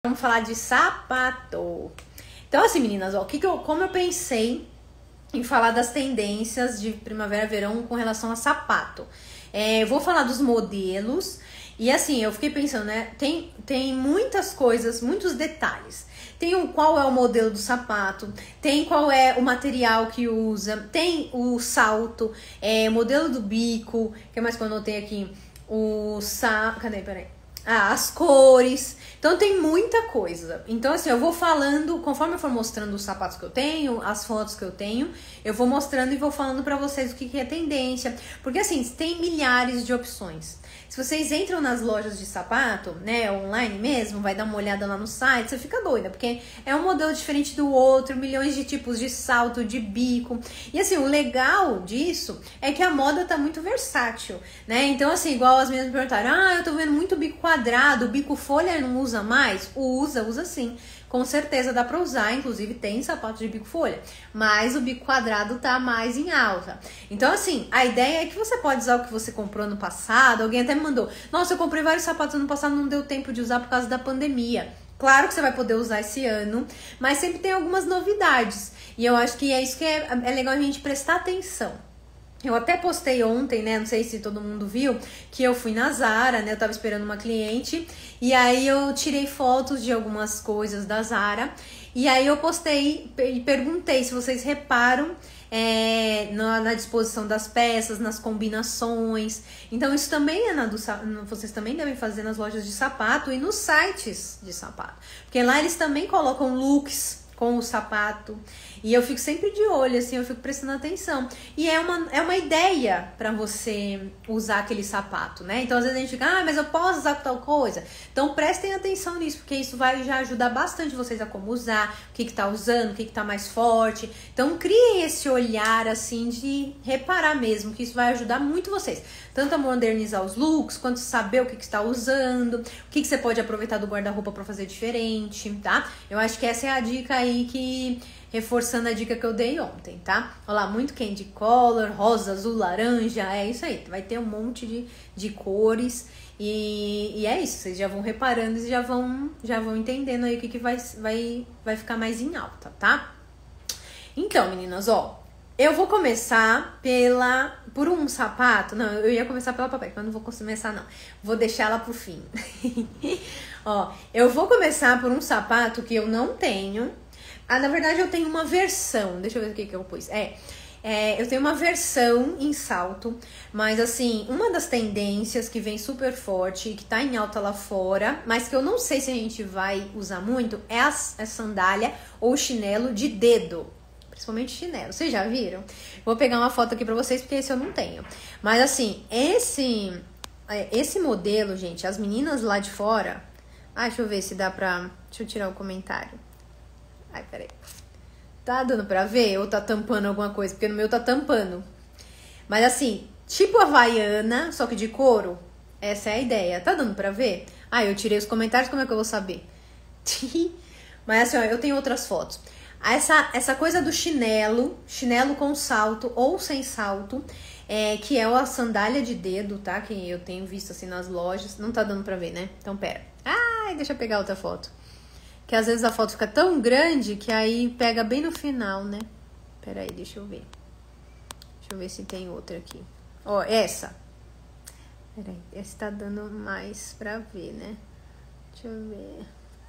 Vamos falar de sapato. Então, assim, meninas, ó, como eu pensei em falar das tendências de primavera, verão com relação a sapato. Eu vou falar dos modelos e, assim, eu fiquei pensando, né? Tem muitas coisas, muitos detalhes. Tem qual é o modelo do sapato, tem qual é o material que usa, tem o salto, modelo do bico, que mais que eu anotei aqui? Cadê? Peraí. As cores. Então tem muita coisa. Então assim, eu vou falando, conforme eu for mostrando os sapatos que eu tenho, as fotos que eu tenho, eu vou mostrando e vou falando pra vocês o que é tendência. Porque assim, tem milhares de opções. Se vocês entram nas lojas de sapato, né, online mesmo, vai dar uma olhada lá no site, você fica doida, porque é um modelo diferente do outro, milhões de tipos de salto, de bico. E assim, o legal disso é que a moda tá muito versátil, né? Então assim, igual as meninas me perguntaram, eu tô vendo muito bico quadrado, bico folha não usa mais? Usa sim. Com certeza dá pra usar, inclusive tem sapatos de bico folha, mas o bico quadrado tá mais em alta. Então assim, a ideia é que você pode usar o que você comprou no passado. Alguém até me mandou, nossa, eu comprei vários sapatos no passado, não deu tempo de usar por causa da pandemia. Claro que você vai poder usar esse ano, mas sempre tem algumas novidades. E eu acho que é isso que é legal a gente prestar atenção. Eu até postei ontem, né, não sei se todo mundo viu, que eu fui na Zara, né, eu tava esperando uma cliente, e aí eu tirei fotos de algumas coisas da Zara, e aí eu postei e perguntei se vocês reparam na disposição das peças, nas combinações. Então isso também vocês também devem fazer nas lojas de sapato e nos sites de sapato, porque lá eles também colocam looks com o sapato, e eu fico sempre de olho, assim, eu fico prestando atenção, e é uma ideia pra você usar aquele sapato, né? Então às vezes a gente fica, mas eu posso usar tal coisa? Então prestem atenção nisso, porque isso vai já ajudar bastante vocês a como usar, o que tá usando, o que tá mais forte. Então criem esse olhar, assim, de reparar mesmo, que isso vai ajudar muito vocês, tanto a modernizar os looks, quanto saber o que está usando, o que você pode aproveitar do guarda-roupa pra fazer diferente, tá? Eu acho que essa é a dica aí, reforçando a dica que eu dei ontem, tá? Olha lá, muito candy color, rosa, azul, laranja, é isso aí. Vai ter um monte de cores e é isso. Vocês já vão reparando e já vão entendendo aí o que vai ficar mais em alta, tá? Então, meninas, ó, eu vou começar por um sapato. Não, eu ia começar pela papel, mas não vou começar não. Vou deixar ela pro fim. Ó, eu vou começar por um sapato que eu não tenho. Na verdade eu tenho uma versão. Deixa eu ver o que eu pus. Eu tenho uma versão em salto, mas assim, uma das tendências que vem super forte e que tá em alta lá fora, mas que eu não sei se a gente vai usar muito, é a sandália ou chinelo de dedo. Principalmente chinelo, vocês já viram? Vou pegar uma foto aqui pra vocês, porque esse eu não tenho. Mas assim, esse modelo, gente, as meninas lá de fora... deixa eu ver se dá pra... Deixa eu tirar o comentário. Peraí. Tá dando pra ver ou tá tampando alguma coisa? Porque no meu tá tampando. Mas assim, tipo Havaiana, só que de couro. Essa é a ideia. Tá dando pra ver? Eu tirei os comentários, como é que eu vou saber? Mas assim, ó, eu tenho outras fotos. Essa coisa do chinelo com salto ou sem salto, que é a sandália de dedo, tá? Que eu tenho visto assim nas lojas. Não tá dando pra ver, né? Então, pera. Deixa eu pegar outra foto. Que às vezes a foto fica tão grande que aí pega bem no final, né? Pera aí, deixa eu ver. Deixa eu ver se tem outra aqui. Ó, essa. Pera aí, essa tá dando mais pra ver, né? Deixa eu ver.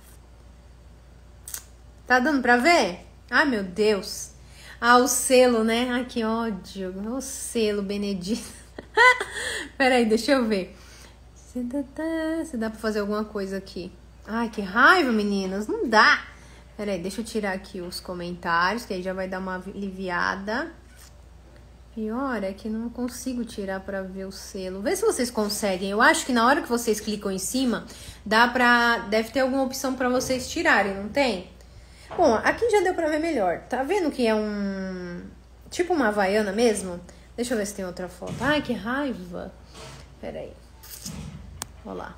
Tá dando pra ver? Ai, meu Deus. O selo, né? Ai, que ódio. O selo, Benedito. Pera aí, deixa eu ver. Se dá pra fazer alguma coisa aqui. Ai, que raiva, meninas. Não dá. Pera aí, deixa eu tirar aqui os comentários, que aí já vai dar uma aliviada. Pior é que não consigo tirar pra ver o selo. Vê se vocês conseguem. Eu acho que na hora que vocês clicam em cima, deve ter alguma opção pra vocês tirarem, não tem? Bom, aqui já deu pra ver melhor. Tá vendo que é tipo uma Havaiana mesmo? Deixa eu ver se tem outra foto. Ai, que raiva. Pera aí. Olha lá.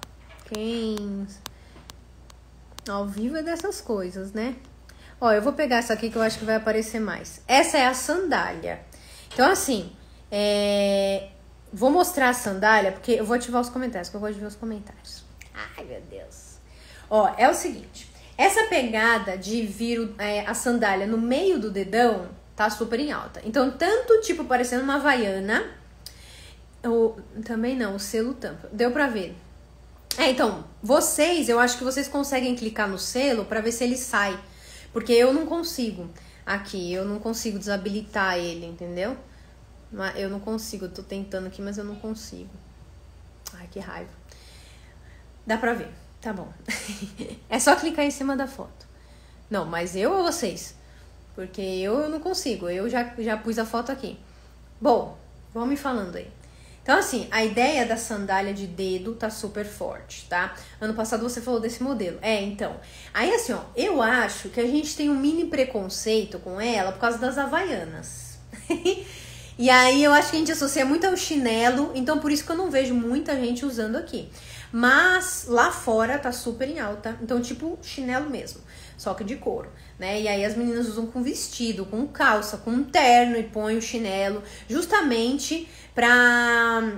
Ao vivo é dessas coisas, né? Ó, eu vou pegar essa aqui que eu acho que vai aparecer mais. Essa é a sandália. Então, assim, vou mostrar a sandália, porque eu vou ativar os comentários, que eu gosto de ver os comentários. Ai, meu Deus. Ó, é o seguinte. Essa pegada de vir a sandália no meio do dedão tá super em alta. Então, tanto tipo parecendo uma havaiana, também não, o selo tampa. Deu pra ver. Então, eu acho que vocês conseguem clicar no selo pra ver se ele sai. Porque eu não consigo aqui, eu não consigo desabilitar ele, entendeu? Eu não consigo, eu tô tentando aqui, mas eu não consigo. Ai, que raiva. Dá pra ver, tá bom. É só clicar em cima da foto. Não, mas eu ou vocês? Porque eu não consigo, eu já pus a foto aqui. Bom, vão me falando aí. Então, assim, a ideia da sandália de dedo tá super forte, tá? Ano passado você falou desse modelo. Então. Aí, assim, ó, eu acho que a gente tem um mini preconceito com ela por causa das havaianas. E aí, eu acho que a gente associa muito ao chinelo, então por isso que eu não vejo muita gente usando aqui. Mas lá fora tá super em alta, então tipo chinelo mesmo, só que de couro, né? E aí as meninas usam com vestido, com calça, com um terno e põem o chinelo, justamente pra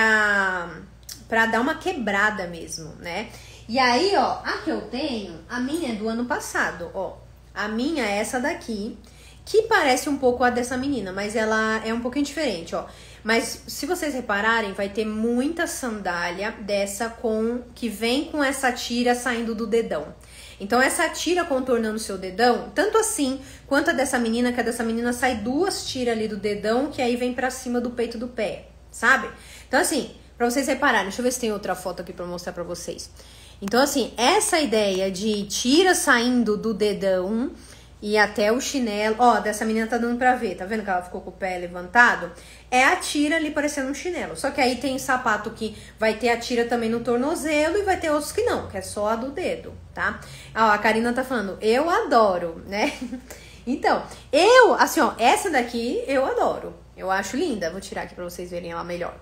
dar uma quebrada mesmo, né? E aí, ó, a que eu tenho, a minha é do ano passado, ó. A minha é essa daqui, que parece um pouco a dessa menina, mas ela é um pouquinho diferente, ó. Mas se vocês repararem, vai ter muita sandália dessa que vem com essa tira saindo do dedão. Então essa tira contornando o seu dedão, tanto assim quanto a dessa menina, que a dessa menina sai 2 tiras ali do dedão, que aí vem pra cima do peito do pé, sabe? Então assim, pra vocês repararem, deixa eu ver se tem outra foto aqui pra mostrar pra vocês. Então assim, essa ideia de tira saindo do dedão e até o chinelo, ó, dessa menina tá dando pra ver, tá vendo que ela ficou com o pé levantado? É a tira ali parecendo um chinelo, só que aí tem sapato que vai ter a tira também no tornozelo e vai ter outros que não, que é só a do dedo, tá? Ó, a Karina tá falando, eu adoro, né? Então, assim, ó, essa daqui eu adoro, eu acho linda, vou tirar aqui pra vocês verem ela melhor.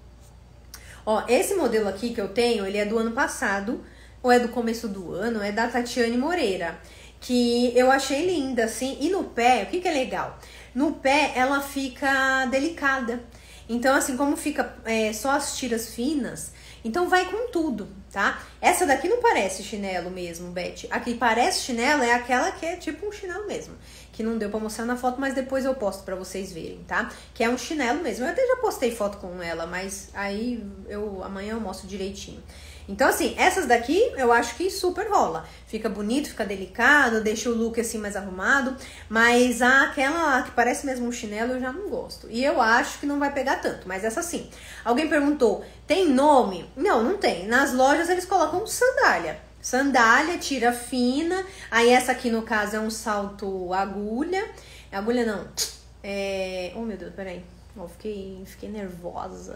Ó, esse modelo aqui que eu tenho, ele é do ano passado, ou é do começo do ano, é da Tatiane Moreira, que eu achei linda, assim, e no pé, o que é legal? No pé, ela fica delicada. Então, assim, como fica só as tiras finas, então vai com tudo, tá? Essa daqui não parece chinelo mesmo, Beth. A que parece chinelo é aquela que é tipo um chinelo mesmo. Que não deu pra mostrar na foto, mas depois eu posto pra vocês verem, tá? Que é um chinelo mesmo. Eu até já postei foto com ela, mas aí amanhã eu mostro direitinho. Então, assim, essas daqui eu acho que super rola. Fica bonito, fica delicado, deixa o look assim mais arrumado. Mas aquela que parece mesmo um chinelo eu já não gosto. E eu acho que não vai pegar tanto, mas essa sim. Alguém perguntou, tem nome? Não, não tem. Nas lojas eles colocam sandália. Sandália, tira fina. Aí essa aqui no caso é um salto agulha. Agulha não. Oh meu Deus, peraí. Oh, fiquei nervosa.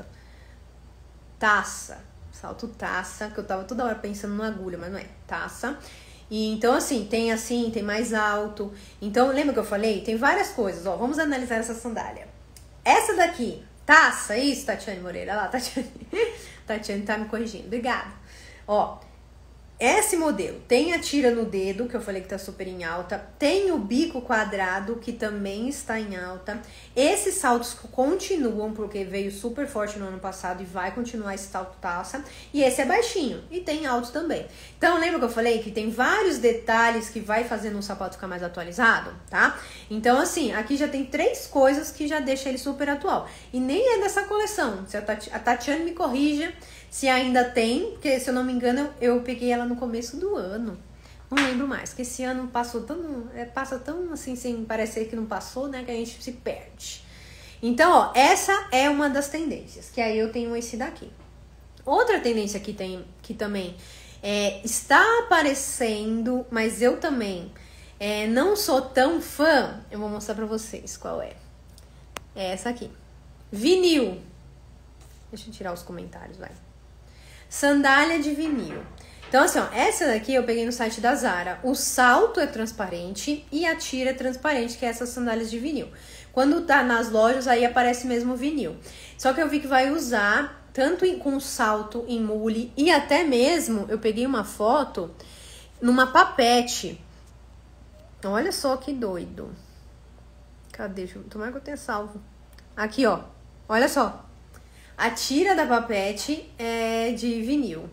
Taça. Salto taça, que eu tava toda hora pensando na agulha, mas não é, taça. E então assim, tem mais alto. Então, lembra que eu falei? Tem várias coisas, ó, vamos analisar essa sandália. Essa daqui, taça, isso, Tatiane Moreira, olha lá, Tatiane tá me corrigindo, obrigada. Ó, esse modelo tem a tira no dedo, que eu falei que tá super em alta. Tem o bico quadrado, que também está em alta. Esses saltos continuam, porque veio super forte no ano passado e vai continuar esse salto taça. E esse é baixinho, e tem alto também. Então, lembra que eu falei que tem vários detalhes que vai fazendo um sapato ficar mais atualizado, tá? Então, assim, aqui já tem 3 coisas que já deixa ele super atual. E nem é dessa coleção. Se a Tatiane me corrija se ainda tem, porque se eu não me engano, eu peguei ela no começo do ano. Não lembro mais, que esse ano passou tão, passa tão assim, sem parecer que não passou, né, que a gente se perde. Então, ó, essa é uma das tendências, que aí eu tenho esse daqui. Outra tendência que também está aparecendo, mas eu também não sou tão fã, eu vou mostrar pra vocês qual é. É essa aqui. Vinil. Deixa eu tirar os comentários, vai. Sandália de vinil. Então, assim, ó, essa daqui eu peguei no site da Zara. O salto é transparente e a tira é transparente, que é essas sandálias de vinil. Quando tá nas lojas, aí aparece mesmo o vinil. Só que eu vi que vai usar tanto com salto em mule e até mesmo, eu peguei uma foto numa papete. Olha só que doido. Cadê? Tomara que eu tenha salvo. Aqui, ó. Olha só. A tira da papete é de vinil.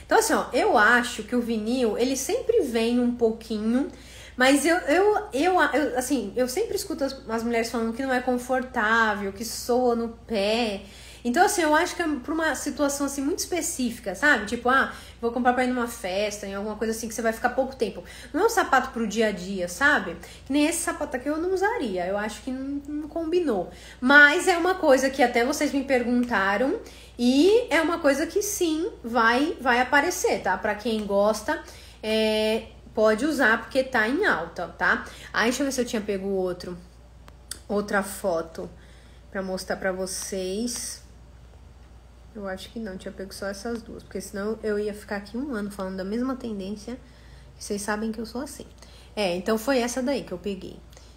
Então, assim, ó, eu acho que o vinil, ele sempre vem um pouquinho, mas assim, eu sempre escuto as mulheres falando que não é confortável, que soa no pé. Então, assim, eu acho que é pra uma situação, assim, muito específica, sabe? Tipo, vou comprar pra ir numa festa, em alguma coisa assim, que você vai ficar pouco tempo. Não é um sapato pro dia a dia, sabe? Que nem esse sapato aqui eu não usaria. Eu acho que não combinou. Mas é uma coisa que até vocês me perguntaram e é uma coisa que sim, vai aparecer, tá? Pra quem gosta, pode usar porque tá em alta, tá? Deixa eu ver se eu tinha pego outra foto pra mostrar pra vocês. Eu acho que não, tinha pego só essas duas, porque senão eu ia ficar aqui um ano falando da mesma tendência, que vocês sabem que eu sou assim. Então foi essa daí que eu peguei.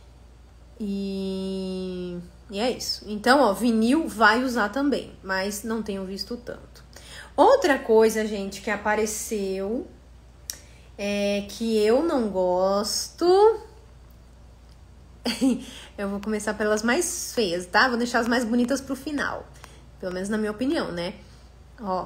E é isso. Então, ó, vinil vai usar também, mas não tenho visto tanto. Outra coisa, gente, que apareceu, que eu não gosto... Eu vou começar pelas mais feias, tá? Vou deixar as mais bonitas pro final. Pelo menos na minha opinião, né? Ó.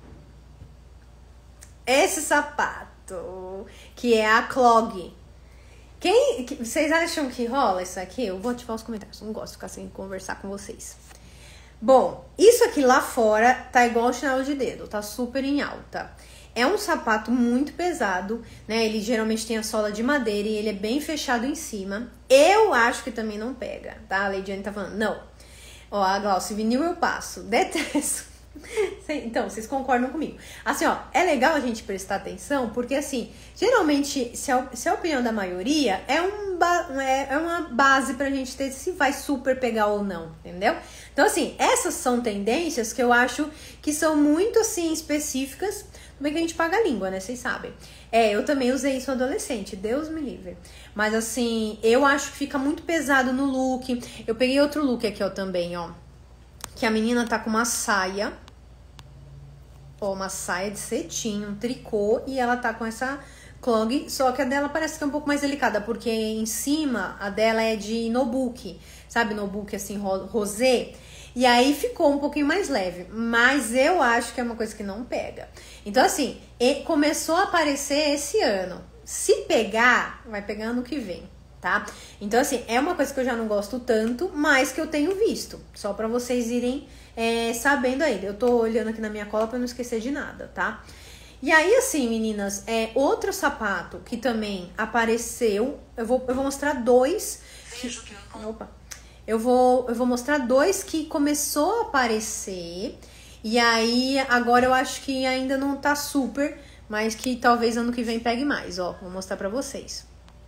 Esse sapato, que é a clog. Vocês acham que rola isso aqui? Eu vou ativar os comentários. Não gosto de ficar sem conversar com vocês. Bom, isso aqui lá fora tá igual o chinelo de dedo. Tá super em alta. É um sapato muito pesado, né? Ele geralmente tem a sola de madeira e ele é bem fechado em cima. Eu acho que também não pega, tá? A Leidiane tá falando, não. Ó, a Glaucia, vinil eu passo. Detesto. Então, vocês concordam comigo. Assim, ó, é legal a gente prestar atenção, porque assim, geralmente, se a opinião da maioria é uma base pra gente ter se vai super pegar ou não, entendeu? Então, assim, essas são tendências que eu acho que são muito, assim, específicas. Como é que a gente paga a língua, né? Vocês sabem. Eu também usei isso adolescente, Deus me livre. Mas assim, eu acho que fica muito pesado no look. Eu peguei outro look aqui, ó, também, ó. Que a menina tá com uma saia. Ó, uma saia de cetim, um tricô. E ela tá com essa clog. Só que a dela parece que é um pouco mais delicada. Porque em cima, a dela é de nobuki. Sabe, nobuki assim, rosé. E aí ficou um pouquinho mais leve. Mas eu acho que é uma coisa que não pega. Então, assim, começou a aparecer esse ano. Se pegar, vai pegar ano que vem, tá? Então, assim, é uma coisa que eu já não gosto tanto, mas que eu tenho visto. Só pra vocês irem sabendo aí. Eu tô olhando aqui na minha cola pra não esquecer de nada, tá? E aí, assim, meninas, outro sapato que também apareceu. Eu vou mostrar dois. Opa! Eu vou mostrar dois que começou a aparecer. E aí, agora eu acho que ainda não tá super, mas que talvez ano que vem pegue mais, ó. Vou mostrar pra vocês.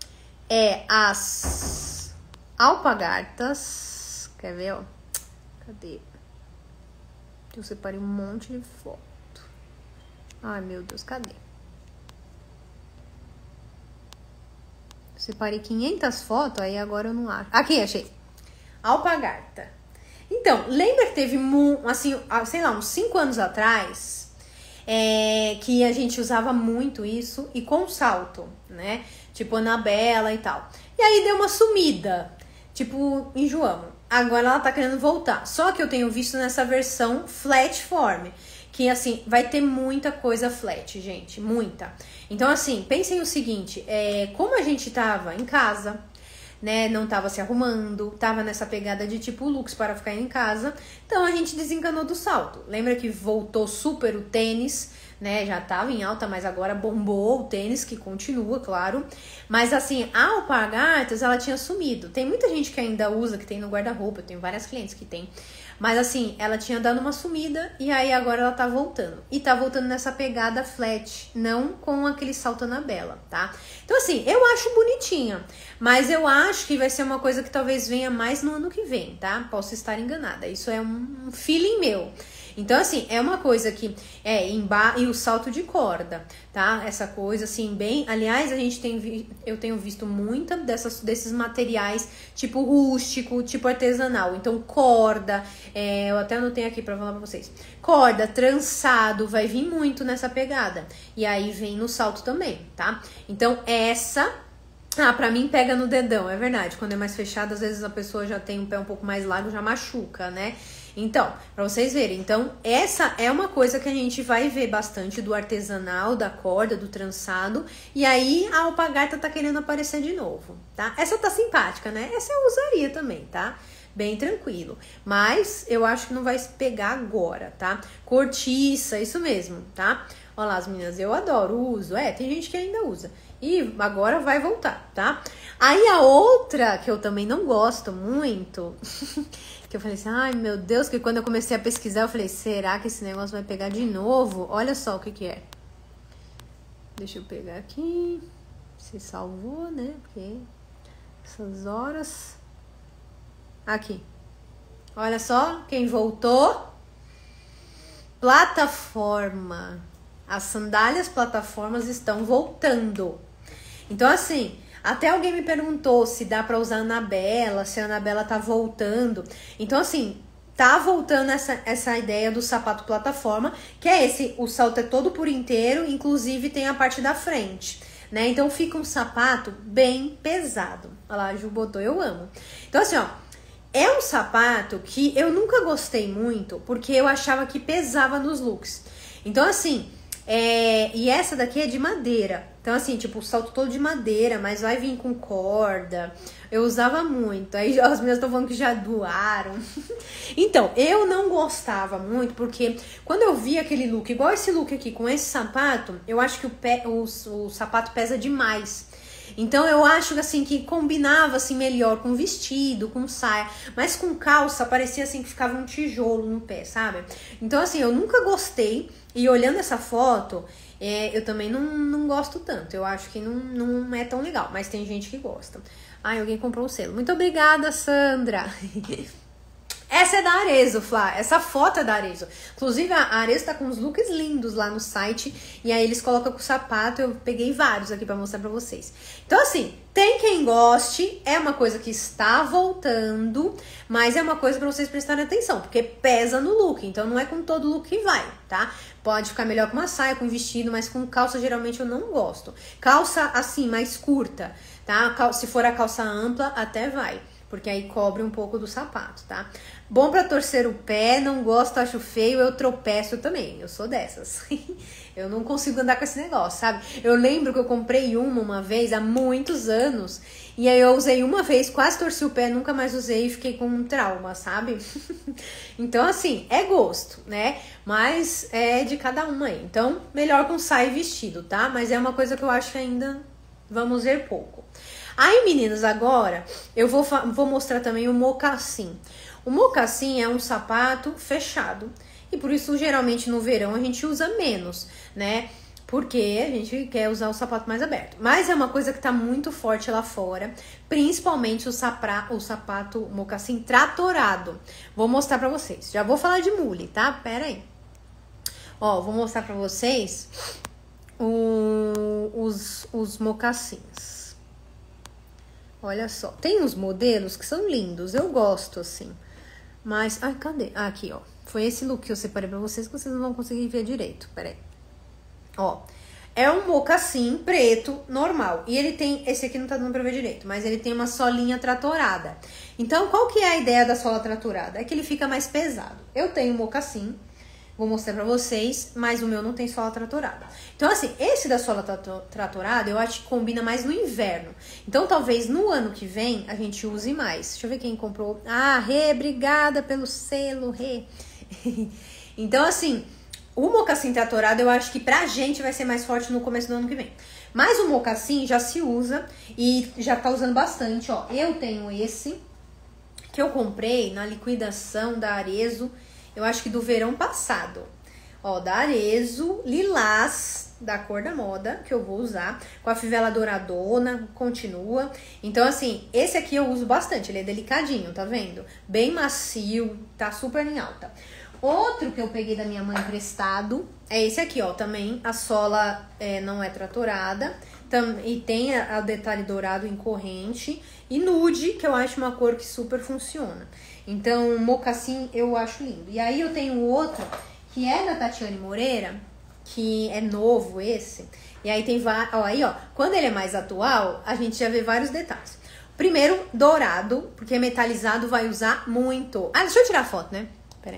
As alpargatas. Quer ver, ó? Cadê? Eu separei um monte de foto. Ai, meu Deus, cadê? Eu separei 500 fotos, aí agora eu não acho. Aqui, achei. Alpargata. Então, lembra que teve, assim, sei lá, uns 5 anos atrás, que a gente usava muito isso, e com salto, né? Tipo, Anabela e tal. E aí deu uma sumida, tipo, enjoamos. Agora ela tá querendo voltar. Só que eu tenho visto nessa versão flat form, que, assim, vai ter muita coisa flat, gente, muita. Então, assim, pensem o seguinte, como a gente tava em casa, né, não tava se arrumando, tava nessa pegada de tipo looks para ficar em casa, então a gente desencanou do salto. Lembra que voltou super o tênis, né, já tava em alta, mas agora bombou o tênis, que continua, claro. Mas assim, a alpargatas, ela tinha sumido. Tem muita gente que ainda usa, que tem no guarda-roupa, eu tenho várias clientes que tem. Mas assim, ela tinha dado uma sumida e aí agora ela tá voltando. E tá voltando nessa pegada flat, não com aquele salto Anabela, tá? Então assim, eu acho bonitinha, mas eu acho que vai ser uma coisa que talvez venha mais no ano que vem, tá? Posso estar enganada, isso é um feeling meu. Então, assim, é uma coisa que e o salto de corda, tá? Essa coisa, assim, bem... Aliás, eu tenho visto muita desses materiais, tipo rústico, tipo artesanal. Então, corda, eu até anotei aqui pra falar pra vocês. Corda, trançado, vai vir muito nessa pegada. E aí vem no salto também, tá? Então, essa Ah, pra mim pega no dedão, é verdade. Quando é mais fechado, às vezes a pessoa já tem um pé um pouco mais largo, já machuca, né? Então, pra vocês verem. Então, essa é uma coisa que a gente vai ver bastante do artesanal, da corda, do trançado. E aí, a alpargata tá querendo aparecer de novo, tá? Essa tá simpática, né? Essa eu usaria também, tá? Bem tranquilo. Mas eu acho que não vai pegar agora, tá? Cortiça, isso mesmo, tá? Olha lá, as meninas, eu adoro, uso. É, tem gente que ainda usa. E agora vai voltar, tá? Aí a outra que eu também não gosto muito, que eu falei assim, ai meu Deus, que quando eu comecei a pesquisar, eu falei, será que esse negócio vai pegar de novo? Olha só o que que é. Deixa eu pegar aqui. Se salvou, né? Porque essas horas... Aqui. Olha só, quem voltou. Plataforma. As sandálias plataformas estão voltando. Então, assim, até alguém me perguntou se dá pra usar a Anabela, se a Anabela tá voltando. Então, assim, tá voltando essa ideia do sapato plataforma, que é esse, o salto é todo por inteiro, inclusive tem a parte da frente, né? Então, fica um sapato bem pesado. Olha lá, a Ju botou, eu amo. Então, assim, ó, é um sapato que eu nunca gostei muito, porque eu achava que pesava nos looks. Então, assim... e essa daqui é de madeira. Então, assim, tipo, o salto todo de madeira, mas vai vir com corda. Eu usava muito. Aí as meninas estão falando que já doaram. Então, eu não gostava muito, porque quando eu vi aquele look, igual esse look aqui, com esse sapato, eu acho que o sapato pesa demais. Então eu acho assim que combinava assim melhor com vestido, com saia, mas com calça parecia assim que ficava um tijolo no pé, sabe? Então assim, eu nunca gostei, e olhando essa foto, eu também não gosto tanto, eu acho que não é tão legal, mas tem gente que gosta. Ai, alguém comprou um selo. Muito obrigada, Sandra. Essa é da Arezzo, Flá. Essa foto é da Arezzo. Inclusive, a Arezzo tá com uns looks lindos lá no site. E aí eles colocam com o sapato. Eu peguei vários aqui pra mostrar pra vocês. Então, assim, tem quem goste. É uma coisa que está voltando. Mas é uma coisa pra vocês prestarem atenção. Porque pesa no look. Então, não é com todo look que vai, tá? Pode ficar melhor com uma saia, com vestido. Mas com calça, geralmente, eu não gosto. Calça, assim, mais curta, tá? Se for a calça ampla, até vai. Porque aí cobre um pouco do sapato, tá? Bom pra torcer o pé, não gosto, acho feio, eu tropeço também. Eu sou dessas. Eu não consigo andar com esse negócio, sabe? Eu lembro que eu comprei uma vez, há muitos anos. E aí eu usei uma vez, quase torci o pé, nunca mais usei e fiquei com um trauma, sabe? Então, assim, é gosto, né? Mas é de cada uma aí. Então, melhor com saia e vestido, tá? Mas é uma coisa que eu acho que ainda vamos ver pouco. Aí, meninas, agora eu vou mostrar também o mocassim. O mocassim é um sapato fechado e por isso geralmente no verão a gente usa menos, né? Porque a gente quer usar o sapato mais aberto. Mas é uma coisa que tá muito forte lá fora, principalmente o sapato mocassim tratorado. Vou mostrar pra vocês. Já vou falar de mule, tá? Pera aí. Ó, vou mostrar pra vocês os mocassins. Olha só, tem uns modelos que são lindos, eu gosto assim. Mas, ai, cadê? Ah, aqui, ó. Foi esse look que eu separei pra vocês, que vocês não vão conseguir ver direito. Pera aí. Ó, é um mocassim preto, normal. E ele tem, esse aqui não tá dando pra ver direito, mas ele tem uma solinha tratorada. Então, qual que é a ideia da sola tratorada? É que ele fica mais pesado. Eu tenho um mocassim, vou mostrar pra vocês, mas o meu não tem sola tratorada. Então, assim, esse da sola tratorada, eu acho que combina mais no inverno. Então, talvez no ano que vem, a gente use mais. Deixa eu ver quem comprou. Ah, Rê, obrigada pelo selo, Rê. Então, assim, o mocassim tratorado, eu acho que pra gente vai ser mais forte no começo do ano que vem. Mas o mocassim já se usa e já tá usando bastante, ó. Eu tenho esse, que eu comprei na liquidação da Arezzo, eu acho que do verão passado. Ó, da Arezzo, lilás, da cor da moda, que eu vou usar. Com a fivela douradona, continua. Então, assim, esse aqui eu uso bastante. Ele é delicadinho, tá vendo? Bem macio, tá super em alta. Outro que eu peguei da minha mãe emprestado é esse aqui, ó. Também a sola não é tratorada. E tem o detalhe dourado em corrente. E nude, que eu acho uma cor que super funciona. Então, mocassim eu acho lindo. E aí eu tenho outro, que é da Tatiane Moreira, que é novo esse. E aí tem quando ele é mais atual, a gente já vê vários detalhes. Primeiro, dourado, porque metalizado vai usar muito. Ah, deixa eu tirar a foto, né? Pera aí.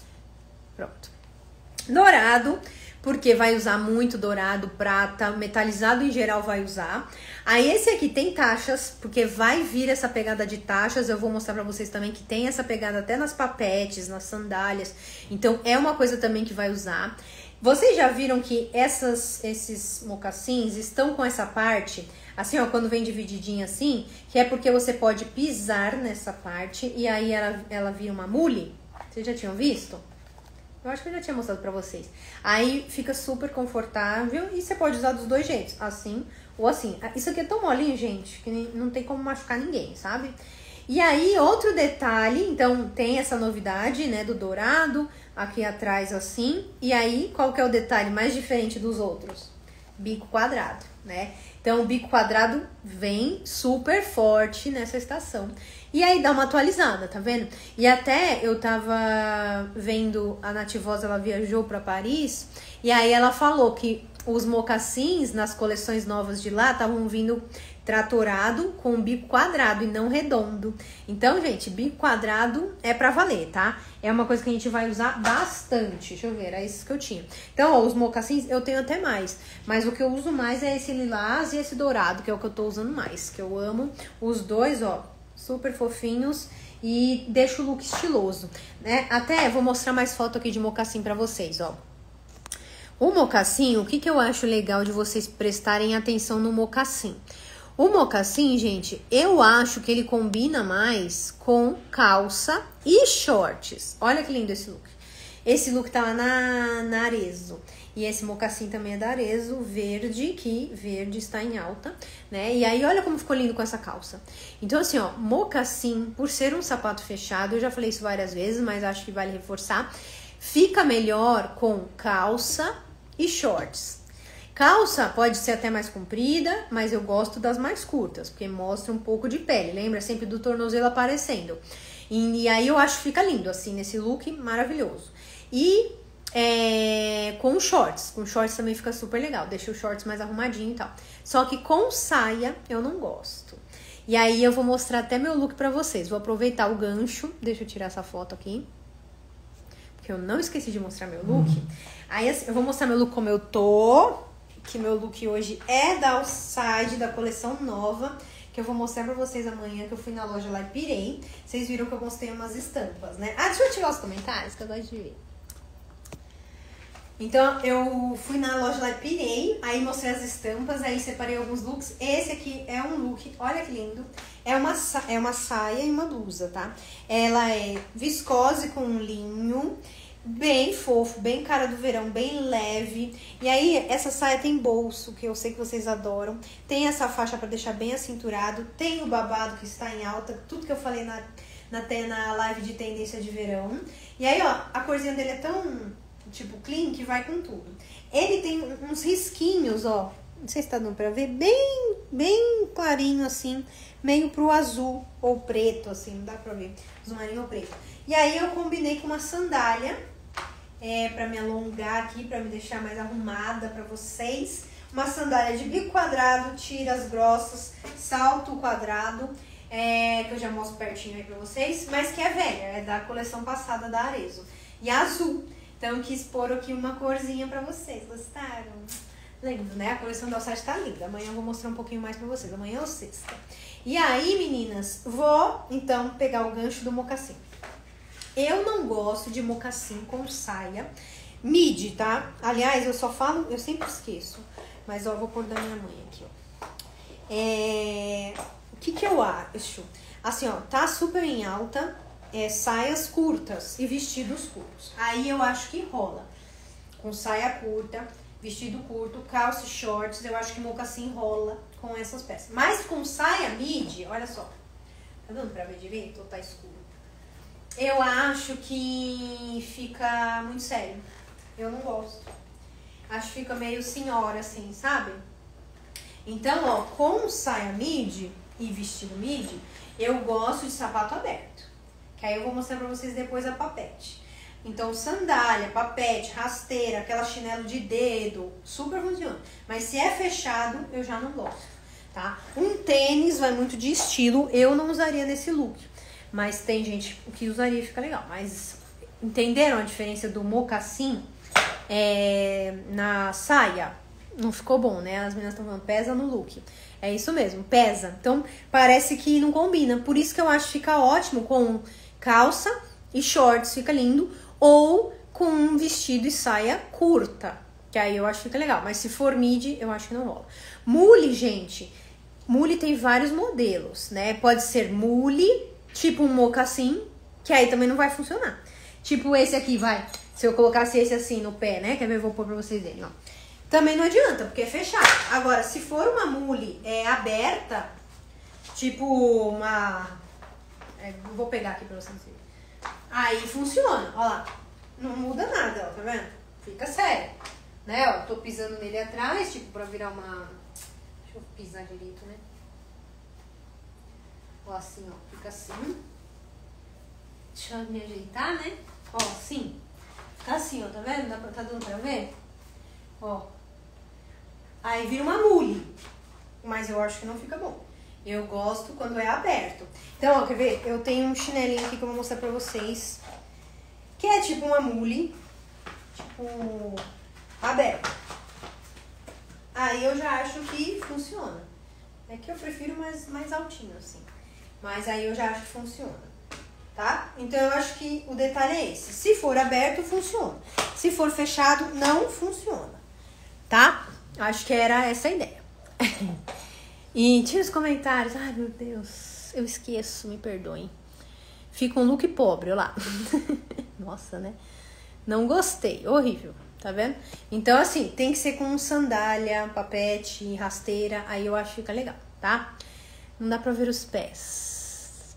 Pronto. Dourado, porque vai usar muito dourado, prata, metalizado em geral vai usar. Aí esse aqui tem taxas, porque vai vir essa pegada de taxas. Eu vou mostrar pra vocês também que tem essa pegada até nas papetes, nas sandálias. Então é uma coisa também que vai usar. Vocês já viram que esses mocassins estão com essa parte, assim, ó, quando vem divididinha assim, que é porque você pode pisar nessa parte e aí ela vira uma mule? Vocês já tinham visto? Eu acho que eu já tinha mostrado pra vocês. Aí fica super confortável e você pode usar dos dois jeitos, assim ou assim. Isso aqui é tão molinho, gente, que não tem como machucar ninguém, sabe? E aí, outro detalhe, então tem essa novidade, né, do dourado, aqui atrás assim. E aí, qual que é o detalhe mais diferente dos outros? Bico quadrado, né? Então, o bico quadrado vem super forte nessa estação. E aí, dá uma atualizada, tá vendo? E até eu tava vendo, a Nativosa, ela viajou pra Paris, e aí ela falou que os mocassins nas coleções novas de lá estavam vindo tratorado com bico quadrado e não redondo. Então, gente, bico quadrado é pra valer, tá? É uma coisa que a gente vai usar bastante. Deixa eu ver, era esses que eu tinha. Então, ó, os mocassins eu tenho até mais. Mas o que eu uso mais é esse lilás e esse dourado, que é o que eu tô usando mais. Que eu amo os dois, ó, super fofinhos e deixa o look estiloso, né? Até vou mostrar mais foto aqui de mocassim pra vocês, ó. O mocassim, o que eu acho legal de vocês prestarem atenção no mocassim? O mocassim, gente, eu acho que ele combina mais com calça e shorts. Olha que lindo esse look. Esse look tá lá na Arezzo. E esse mocassim também é da Arezzo, verde, que verde está em alta, né? E aí, olha como ficou lindo com essa calça. Então, assim, ó, mocassim, por ser um sapato fechado, eu já falei isso várias vezes, mas acho que vale reforçar, fica melhor com calça e shorts. Calça pode ser até mais comprida, mas eu gosto das mais curtas, porque mostra um pouco de pele. Lembra sempre do tornozelo aparecendo. E aí eu acho que fica lindo, assim, nesse look maravilhoso. E com shorts. Com shorts também fica super legal. Deixa os shorts mais arrumadinho e tal. Só que com saia eu não gosto. E aí eu vou mostrar até meu look pra vocês. Vou aproveitar o gancho. Deixa eu tirar essa foto aqui. Porque eu não esqueci de mostrar meu look. Aí assim, eu vou mostrar meu look como eu tô. Que meu look hoje é da Outside, da coleção nova, que eu vou mostrar pra vocês amanhã, que eu fui na loja lá e pirei. Vocês viram que eu mostrei umas estampas, né? Ah, deixa eu ativar os comentários, que eu gosto de ver. Então, eu fui na loja lá e pirei, aí mostrei as estampas, aí separei alguns looks. Esse aqui é um look, olha que lindo. É uma saia e uma blusa, tá? Ela é viscose com linho, bem fofo, bem cara do verão, bem leve. E aí, essa saia tem bolso, que eu sei que vocês adoram. Tem essa faixa pra deixar bem acinturado. Tem o babado que está em alta, tudo que eu falei na live de tendência de verão. E aí, ó, a corzinha dele é tão, tipo, clean que vai com tudo. Ele tem uns risquinhos, ó. Não sei se tá dando pra ver. Bem clarinho, assim. Meio pro azul ou preto, assim. Não dá pra ver. Azul marinho ou preto. E aí eu combinei com uma sandália, pra me alongar aqui, pra me deixar mais arrumada pra vocês. Uma sandália de bico quadrado, tiras grossas, salto quadrado, que eu já mostro pertinho aí pra vocês, mas que é velha, é da coleção passada da Arezzo. E azul, então eu quis pôr aqui uma corzinha pra vocês, gostaram? Lindo, né? A coleção da Outside tá linda. Amanhã eu vou mostrar um pouquinho mais pra vocês, amanhã ou sexta. E aí, meninas, vou então pegar o gancho do mocassim. Eu não gosto de mocassim com saia midi, tá? Aliás, eu só falo, eu sempre esqueço. Mas, ó, eu vou pôr da minha mãe aqui, ó. O que eu acho? Assim, ó, tá super em alta, saias curtas e vestidos curtos. Aí eu acho que rola. Com saia curta, vestido curto, calça e shorts, eu acho que mocassim rola com essas peças. Mas com saia midi, olha só. Tá dando pra ver direito ou tá escuro? Eu acho que fica muito sério. Eu não gosto. Acho que fica meio senhora, assim, sabe? Então, ó, com saia midi e vestido midi, eu gosto de sapato aberto. Que aí eu vou mostrar pra vocês depois a papete. Então, sandália, papete, rasteira, aquela chinelo de dedo, super funciona. Mas se é fechado, eu já não gosto, tá? Um tênis vai muito de estilo, eu não usaria nesse look. Mas tem gente que usaria e fica legal. Mas entenderam a diferença do mocassim na saia? Não ficou bom, né? As meninas estão falando, pesa no look. É isso mesmo, pesa. Então, parece que não combina. Por isso que eu acho que fica ótimo com calça e shorts, fica lindo. Ou com um vestido e saia curta, que aí eu acho que fica legal. Mas se for midi, eu acho que não rola. Mule, gente, mule tem vários modelos, né? Pode ser mule, tipo um mocassim, que aí também não vai funcionar. Tipo esse aqui, vai. Se eu colocasse esse assim no pé, né? Quer ver? Eu vou pôr pra vocês verem, ó. Também não adianta, porque é fechado. Agora, se for uma mule aberta, tipo uma... vou pegar aqui pra vocês verem. Aí funciona, ó lá. Não muda nada, ó, tá vendo? Fica sério, né? Ó, tô pisando nele atrás, tipo, pra virar uma... Deixa eu pisar direito, né? Ó, assim, ó, fica assim. Deixa eu me ajeitar, né? Ó, assim. Fica assim, ó, tá vendo? Tá dando pra ver? Ó. Aí vira uma mule. Mas eu acho que não fica bom. Eu gosto quando é aberto. Então, ó, quer ver? Eu tenho um chinelinho aqui que eu vou mostrar pra vocês. Que é tipo uma mule. Tipo, aberto. Aí eu já acho que funciona. É que eu prefiro mais altinho, assim. Mas aí eu já acho que funciona. Tá? Então eu acho que o detalhe é esse. Se for aberto, funciona. Se for fechado, não funciona. Tá? Acho que era essa a ideia. E tira os comentários. Ai, meu Deus. Eu esqueço, me perdoem. Fica um look pobre, olha lá. Nossa, né? Não gostei. Horrível. Tá vendo? Então, assim, tem que ser com sandália, papete, rasteira. Aí eu acho que fica legal, tá? Não dá pra ver os pés.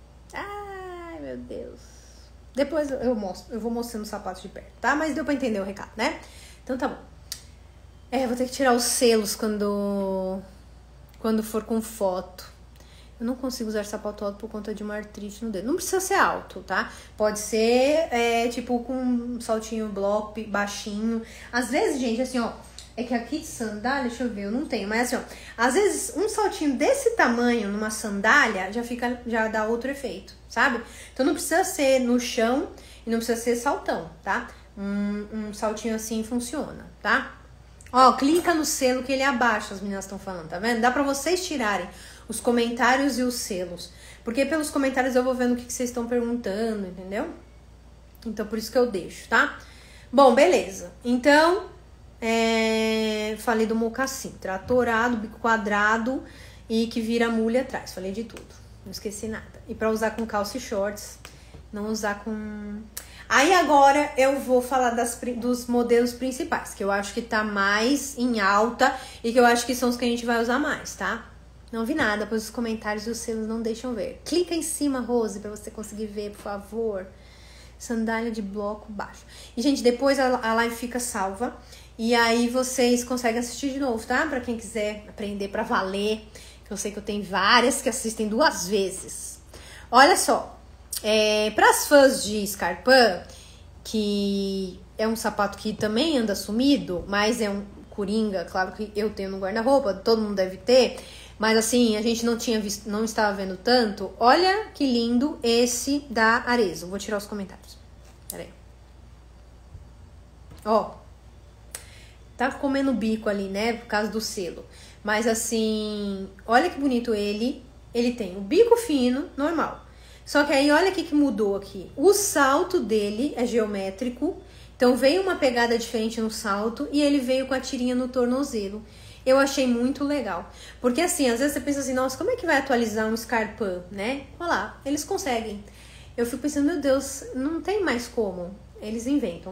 Ai, meu Deus. Depois eu mostro. Eu vou mostrando os sapatos de perto, tá? Mas deu pra entender o recado, né? Então tá bom. Vou ter que tirar os selos quando for com foto. Eu não consigo usar sapato alto por conta de uma artrite no dedo. Não precisa ser alto, tá? Pode ser, tipo, com um saltinho bloco, baixinho. Às vezes, gente, assim, ó. É que aqui de sandália, deixa eu ver, eu não tenho. Mas assim, ó. Às vezes, um saltinho desse tamanho numa sandália já dá outro efeito, sabe? Então, não precisa ser no chão e não precisa ser saltão, tá? Um saltinho assim funciona, tá? Ó, clica no selo que ele abaixa, as meninas estão falando, tá vendo? Dá pra vocês tirarem os comentários e os selos. Porque pelos comentários eu vou vendo o que vocês estão perguntando, entendeu? Então, por isso que eu deixo, tá? Bom, beleza. Então, falei do mocassim. Tratorado, bico quadrado e que vira mule atrás. Falei de tudo. Não esqueci nada. E pra usar com calça e shorts, não usar com... Aí agora eu vou falar dos modelos principais, que eu acho que tá mais em alta e que eu acho que são os que a gente vai usar mais, tá? Não vi nada, pois os comentários e os selos não deixam ver. Clica em cima, Rose, pra você conseguir ver, por favor. Sandália de bloco baixo. E, gente, depois a live fica salva. E aí vocês conseguem assistir de novo, tá? Pra quem quiser aprender pra valer. Que eu sei que eu tenho várias que assistem 2 vezes. Olha só. Para as fãs de Scarpan, que é um sapato que também anda sumido, mas é um coringa, claro que eu tenho no guarda-roupa, todo mundo deve ter, mas assim, a gente não tinha visto, não estava vendo tanto. Olha que lindo esse da Arezzo. Vou tirar os comentários. Pera aí. Ó. Tá comendo bico ali, né, por causa do selo. Mas assim, olha que bonito ele. Ele tem o bico fino, normal. Só que aí, olha o que mudou aqui. O salto dele é geométrico. Então, veio uma pegada diferente no salto. E ele veio com a tirinha no tornozelo. Eu achei muito legal. Porque assim, às vezes você pensa assim, nossa, como é que vai atualizar um Scarpan, né? Olha lá, eles conseguem. Eu fico pensando, meu Deus, não tem mais como. Eles inventam.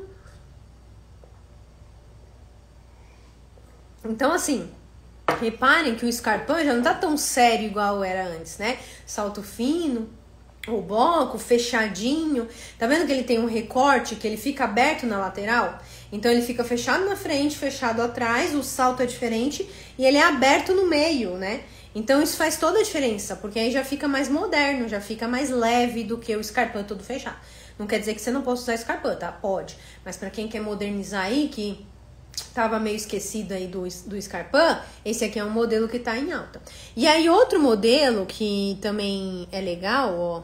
Então, assim... Reparem que o Scarpan já não tá tão sério igual era antes, né? Salto fino, o bloco fechadinho. Tá vendo que ele tem um recorte, que ele fica aberto na lateral? Então ele fica fechado na frente, fechado atrás, o salto é diferente e ele é aberto no meio, né? Então isso faz toda a diferença, porque aí já fica mais moderno, já fica mais leve do que o Scarpan todo fechado. Não quer dizer que você não possa usar Scarpa, tá? Pode. Mas pra quem quer modernizar aí, que tava meio esquecido aí do Scarpa, esse aqui é um modelo que tá em alta. E aí, outro modelo que também é legal, ó,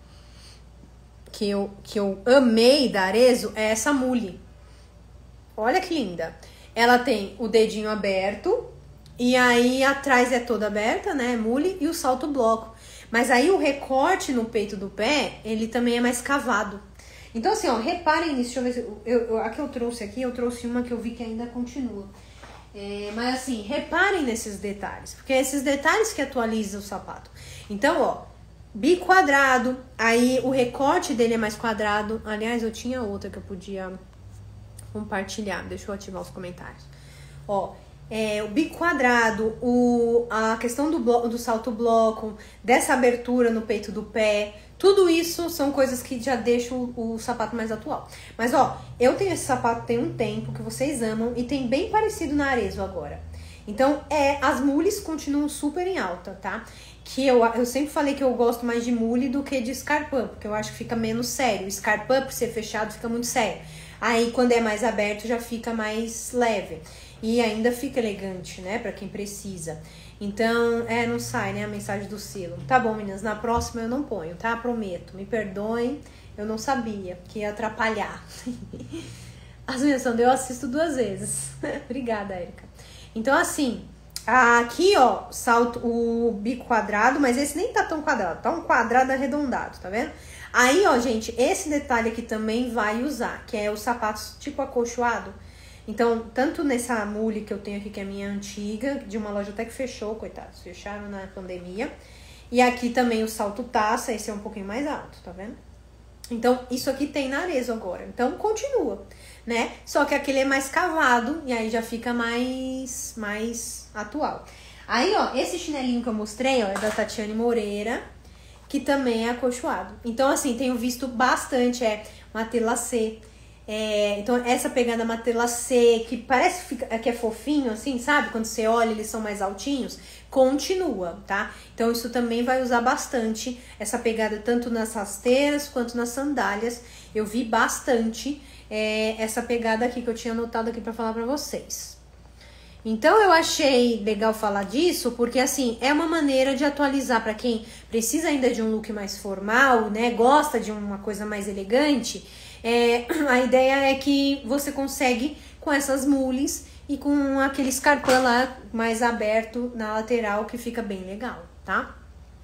que eu amei da Arezzo, é essa mule. Olha que linda. Ela tem o dedinho aberto, e aí atrás é toda aberta, né, mule, e o salto bloco. Mas aí o recorte no peito do pé, ele também é mais cavado. Então assim, ó, reparem nisso, deixa eu ver se... a que eu trouxe uma que eu vi que ainda continua. Mas assim, reparem nesses detalhes, porque é esses detalhes que atualizam o sapato. Então, ó, bico quadrado, aí o recorte dele é mais quadrado. Aliás, eu tinha outra que eu podia compartilhar, deixa eu ativar os comentários. Ó, o bico quadrado, a questão do salto bloco, dessa abertura no peito do pé, tudo isso são coisas que já deixam o sapato mais atual. Mas ó, eu tenho esse sapato tem um tempo, que vocês amam, e tem bem parecido na Arezzo agora. Então, as mules continuam super em alta, tá? Que eu sempre falei que eu gosto mais de mule do que de Scarpa, porque eu acho que fica menos sério. O Scarpa, por ser fechado, fica muito sério. Aí, quando é mais aberto, já fica mais leve. E ainda fica elegante, né? Pra quem precisa. Então, não sai, né? A mensagem do selo. Tá bom, meninas. Na próxima eu não ponho, tá? Prometo. Me perdoem. Eu não sabia que ia atrapalhar. As meninas, eu assisto 2 vezes. Obrigada, Érica. Então, assim... Aqui, ó, salto o bico quadrado, mas esse nem tá tão quadrado. Tá um quadrado arredondado, tá vendo? Aí, ó, gente, esse detalhe aqui também vai usar, que é os sapatos tipo acolchoado. Então, tanto nessa mule que eu tenho aqui, que é minha antiga, de uma loja até que fechou, coitados, fecharam na pandemia. E aqui também o salto taça, esse é um pouquinho mais alto, tá vendo? Então, isso aqui tem na Arezzo agora. Então, continua, né? Só que aquele é mais cavado e aí já fica mais atual. Aí, ó, esse chinelinho que eu mostrei, ó, é da Tatiane Moreira, que também é acolchoado. Então, assim, tenho visto bastante, matelassé. Então, essa pegada matelassé, que parece que é fofinho, assim, sabe? Quando você olha, eles são mais altinhos. Continua, tá? Então, isso também vai usar bastante essa pegada, tanto nas rasteiras quanto nas sandálias. Eu vi bastante essa pegada aqui, que eu tinha anotado aqui pra falar pra vocês. Então, eu achei legal falar disso, porque, assim, é uma maneira de atualizar pra quem precisa ainda de um look mais formal, né? Gosta de uma coisa mais elegante. A ideia é que você consegue com essas mules e com aquele escarpão lá mais aberto na lateral, que fica bem legal, tá?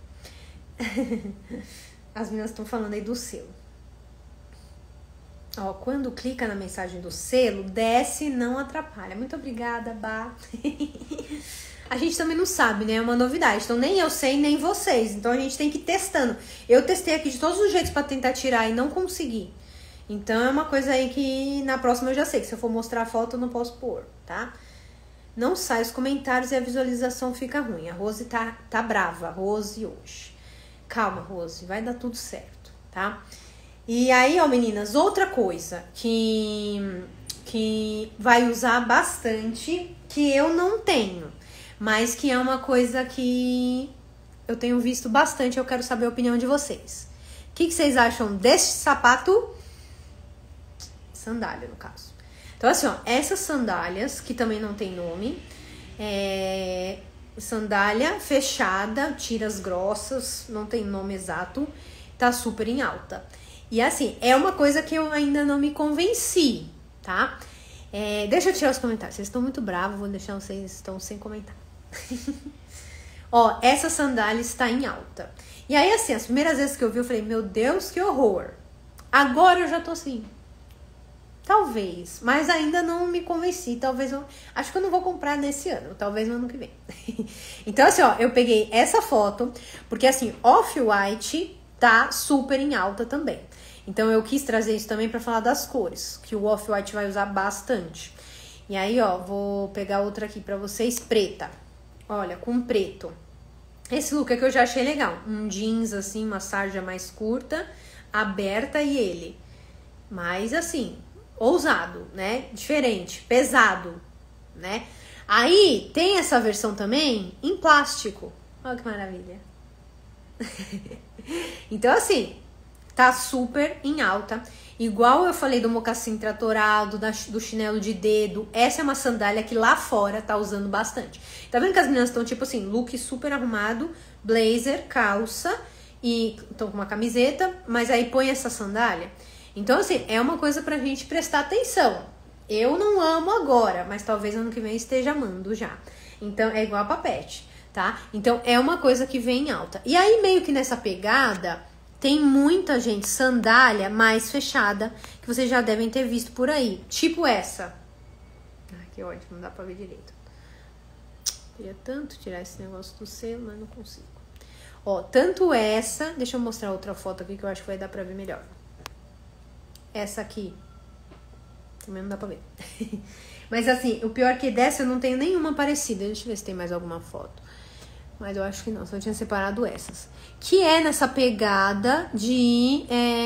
As meninas estão falando aí do selo. Ó, quando clica na mensagem do selo, desce, não atrapalha. Muito obrigada, Bá. A gente também não sabe, né? É uma novidade. Então, nem eu sei, nem vocês. Então, a gente tem que ir testando. Eu testei aqui de todos os jeitos pra tentar tirar e não consegui. Então, é uma coisa aí que na próxima eu já sei. Que se eu for mostrar a foto, eu não posso pôr, tá? Não sai os comentários e a visualização fica ruim. A Rose tá brava, Rose, hoje. Calma, Rose. Vai dar tudo certo, tá? E aí, ó, meninas, outra coisa que vai usar bastante, que eu não tenho, mas que é uma coisa que eu tenho visto bastante, eu quero saber a opinião de vocês. O que vocês acham desse sapato? Sandália, no caso. Então, assim, ó, essas sandálias, que também não tem nome, sandália fechada, tiras grossas, não tem nome exato, tá super em alta. E assim, é uma coisa que eu ainda não me convenci, tá? Deixa eu tirar os comentários. Vocês estão muito bravos, vou deixar vocês estão sem comentar. Ó, essa sandália está em alta. E aí, assim, as primeiras vezes que eu vi, eu falei, meu Deus, que horror. Agora eu já tô assim. Talvez, mas ainda não me convenci. Talvez acho que eu não vou comprar nesse ano, talvez no ano que vem. Então, assim, ó, eu peguei essa foto, porque assim, Off-White tá super em alta também. Então, eu quis trazer isso também pra falar das cores, que o Off-White vai usar bastante. E aí, ó, vou pegar outra aqui pra vocês, preta. Olha, com preto. Esse look aqui eu já achei legal. Um jeans, assim, uma sarja mais curta, aberta e ele. Mas, assim, ousado, né? Diferente, pesado, né? Aí, tem essa versão também em plástico. Olha que maravilha. Então, assim... tá super em alta. Igual eu falei do mocassim tratorado, do chinelo de dedo, essa é uma sandália que lá fora tá usando bastante. Tá vendo que as meninas estão tipo assim, look super arrumado, blazer, calça e estão com uma camiseta, mas aí põe essa sandália. Então assim, é uma coisa pra gente prestar atenção. Eu não amo agora, mas talvez ano que vem esteja amando já. Então é igual a papete, tá? Então é uma coisa que vem em alta. E aí meio que nessa pegada... Tem muita gente, sandália mais fechada, que vocês já devem ter visto por aí. Tipo essa. Ai, que ótimo, não dá pra ver direito. Queria tanto tirar esse negócio do selo, mas não consigo. Ó, tanto essa... Deixa eu mostrar outra foto aqui que eu acho que vai dar pra ver melhor. Essa aqui. Também não dá pra ver. Mas assim, o pior que dessa eu não tenho nenhuma parecida. Deixa eu ver se tem mais alguma foto. Mas eu acho que não, só tinha separado essas. Que é nessa pegada de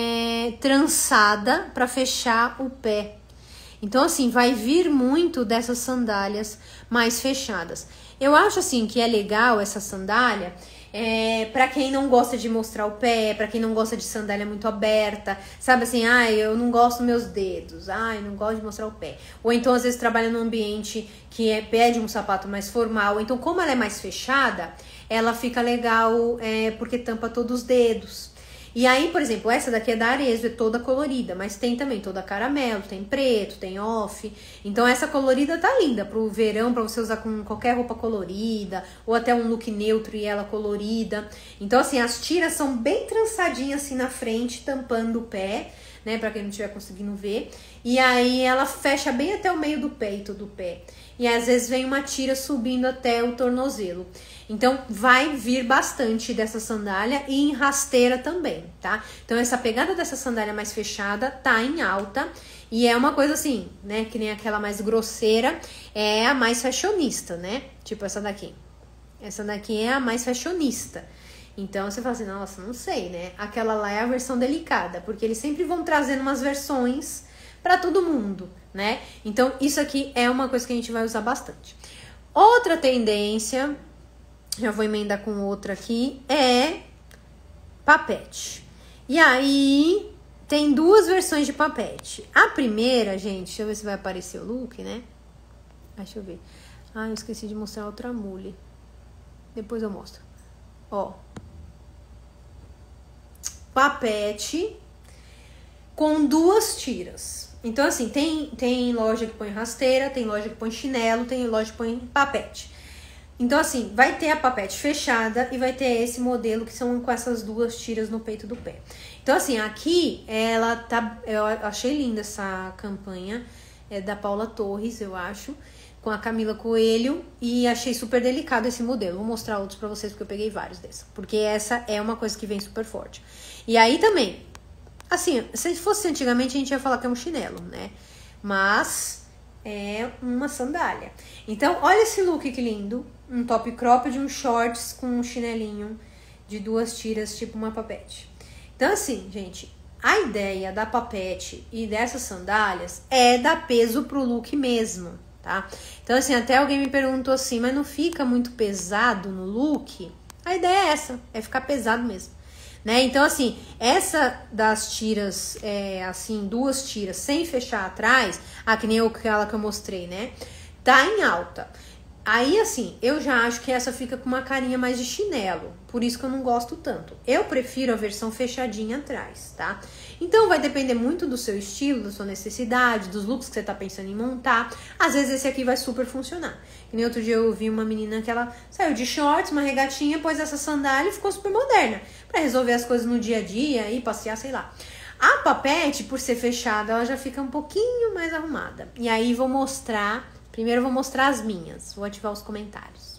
trançada pra fechar o pé. Então, assim, vai vir muito dessas sandálias mais fechadas. Eu acho, assim, que é legal essa sandália pra quem não gosta de mostrar o pé, pra quem não gosta de sandália muito aberta. Sabe assim, eu não gosto dos meus dedos, eu não gosto de mostrar o pé. Ou então, às vezes, trabalha num ambiente que pede um sapato mais formal. Então, como ela é mais fechada, ela fica legal porque tampa todos os dedos. E aí, por exemplo, essa daqui é da Arezzo, é toda colorida, mas tem também toda caramelo, tem preto, tem off. Então essa colorida tá linda pro verão, pra você usar com qualquer roupa colorida, ou até um look neutro e ela colorida. Então assim, as tiras são bem trançadinhas assim na frente, tampando o pé, né, pra quem não estiver conseguindo ver. E aí ela fecha bem até o meio do peito do pé. E às vezes vem uma tira subindo até o tornozelo. Então, vai vir bastante dessa sandália e em rasteira também, tá? Então, essa pegada dessa sandália mais fechada tá em alta. E é uma coisa assim, né? Que nem aquela mais grosseira, é a mais fashionista, né? Tipo essa daqui. Essa daqui é a mais fashionista. Então, você fala assim, nossa, não sei, né? Aquela lá é a versão delicada, porque eles sempre vão trazendo umas versões pra todo mundo, né? Então, isso aqui é uma coisa que a gente vai usar bastante. Outra tendência... Já vou emendar com outra aqui, é papete. E aí, tem duas versões de papete. A primeira, gente, deixa eu ver se vai aparecer o look, né? Deixa eu ver. Eu esqueci de mostrar outra mule. Depois eu mostro. Ó. Papete com duas tiras. Então, assim, tem loja que põe rasteira, tem loja que põe chinelo, tem loja que põe papete. Então, assim, vai ter a papete fechada e vai ter esse modelo que são com essas duas tiras no peito do pé. Então, assim, aqui ela tá... Eu achei linda essa campanha, é da Paula Torres, eu acho, com a Camila Coelho, e achei super delicado esse modelo. Vou mostrar outros pra vocês, porque eu peguei vários dessa. Porque essa é uma coisa que vem super forte. E aí também, assim, se fosse antigamente a gente ia falar que é um chinelo, né? Mas é uma sandália. Então, olha esse look que lindo. Um top cropped, um shorts com um chinelinho de duas tiras, tipo uma papete. Então, assim, gente, a ideia da papete e dessas sandálias é dar peso pro look mesmo, tá? Então, assim, até alguém me perguntou assim, mas não fica muito pesado no look? A ideia é essa, é ficar pesado mesmo, né? Então, assim, essa das tiras, assim, duas tiras sem fechar atrás, que nem aquela que eu mostrei, né? Tá em alta. Aí, assim, eu já acho que essa fica com uma carinha mais de chinelo. Por isso que eu não gosto tanto. Eu prefiro a versão fechadinha atrás, tá? Então, vai depender muito do seu estilo, da sua necessidade, dos looks que você tá pensando em montar. Às vezes, esse aqui vai super funcionar. Que nem outro dia eu vi uma menina que ela saiu de shorts, uma regatinha, pôs essa sandália e ficou super moderna. Pra resolver as coisas no dia a dia e passear, sei lá. A papete, por ser fechada, ela já fica um pouquinho mais arrumada. E aí, vou mostrar... Primeiro eu vou mostrar as minhas. Vou ativar os comentários.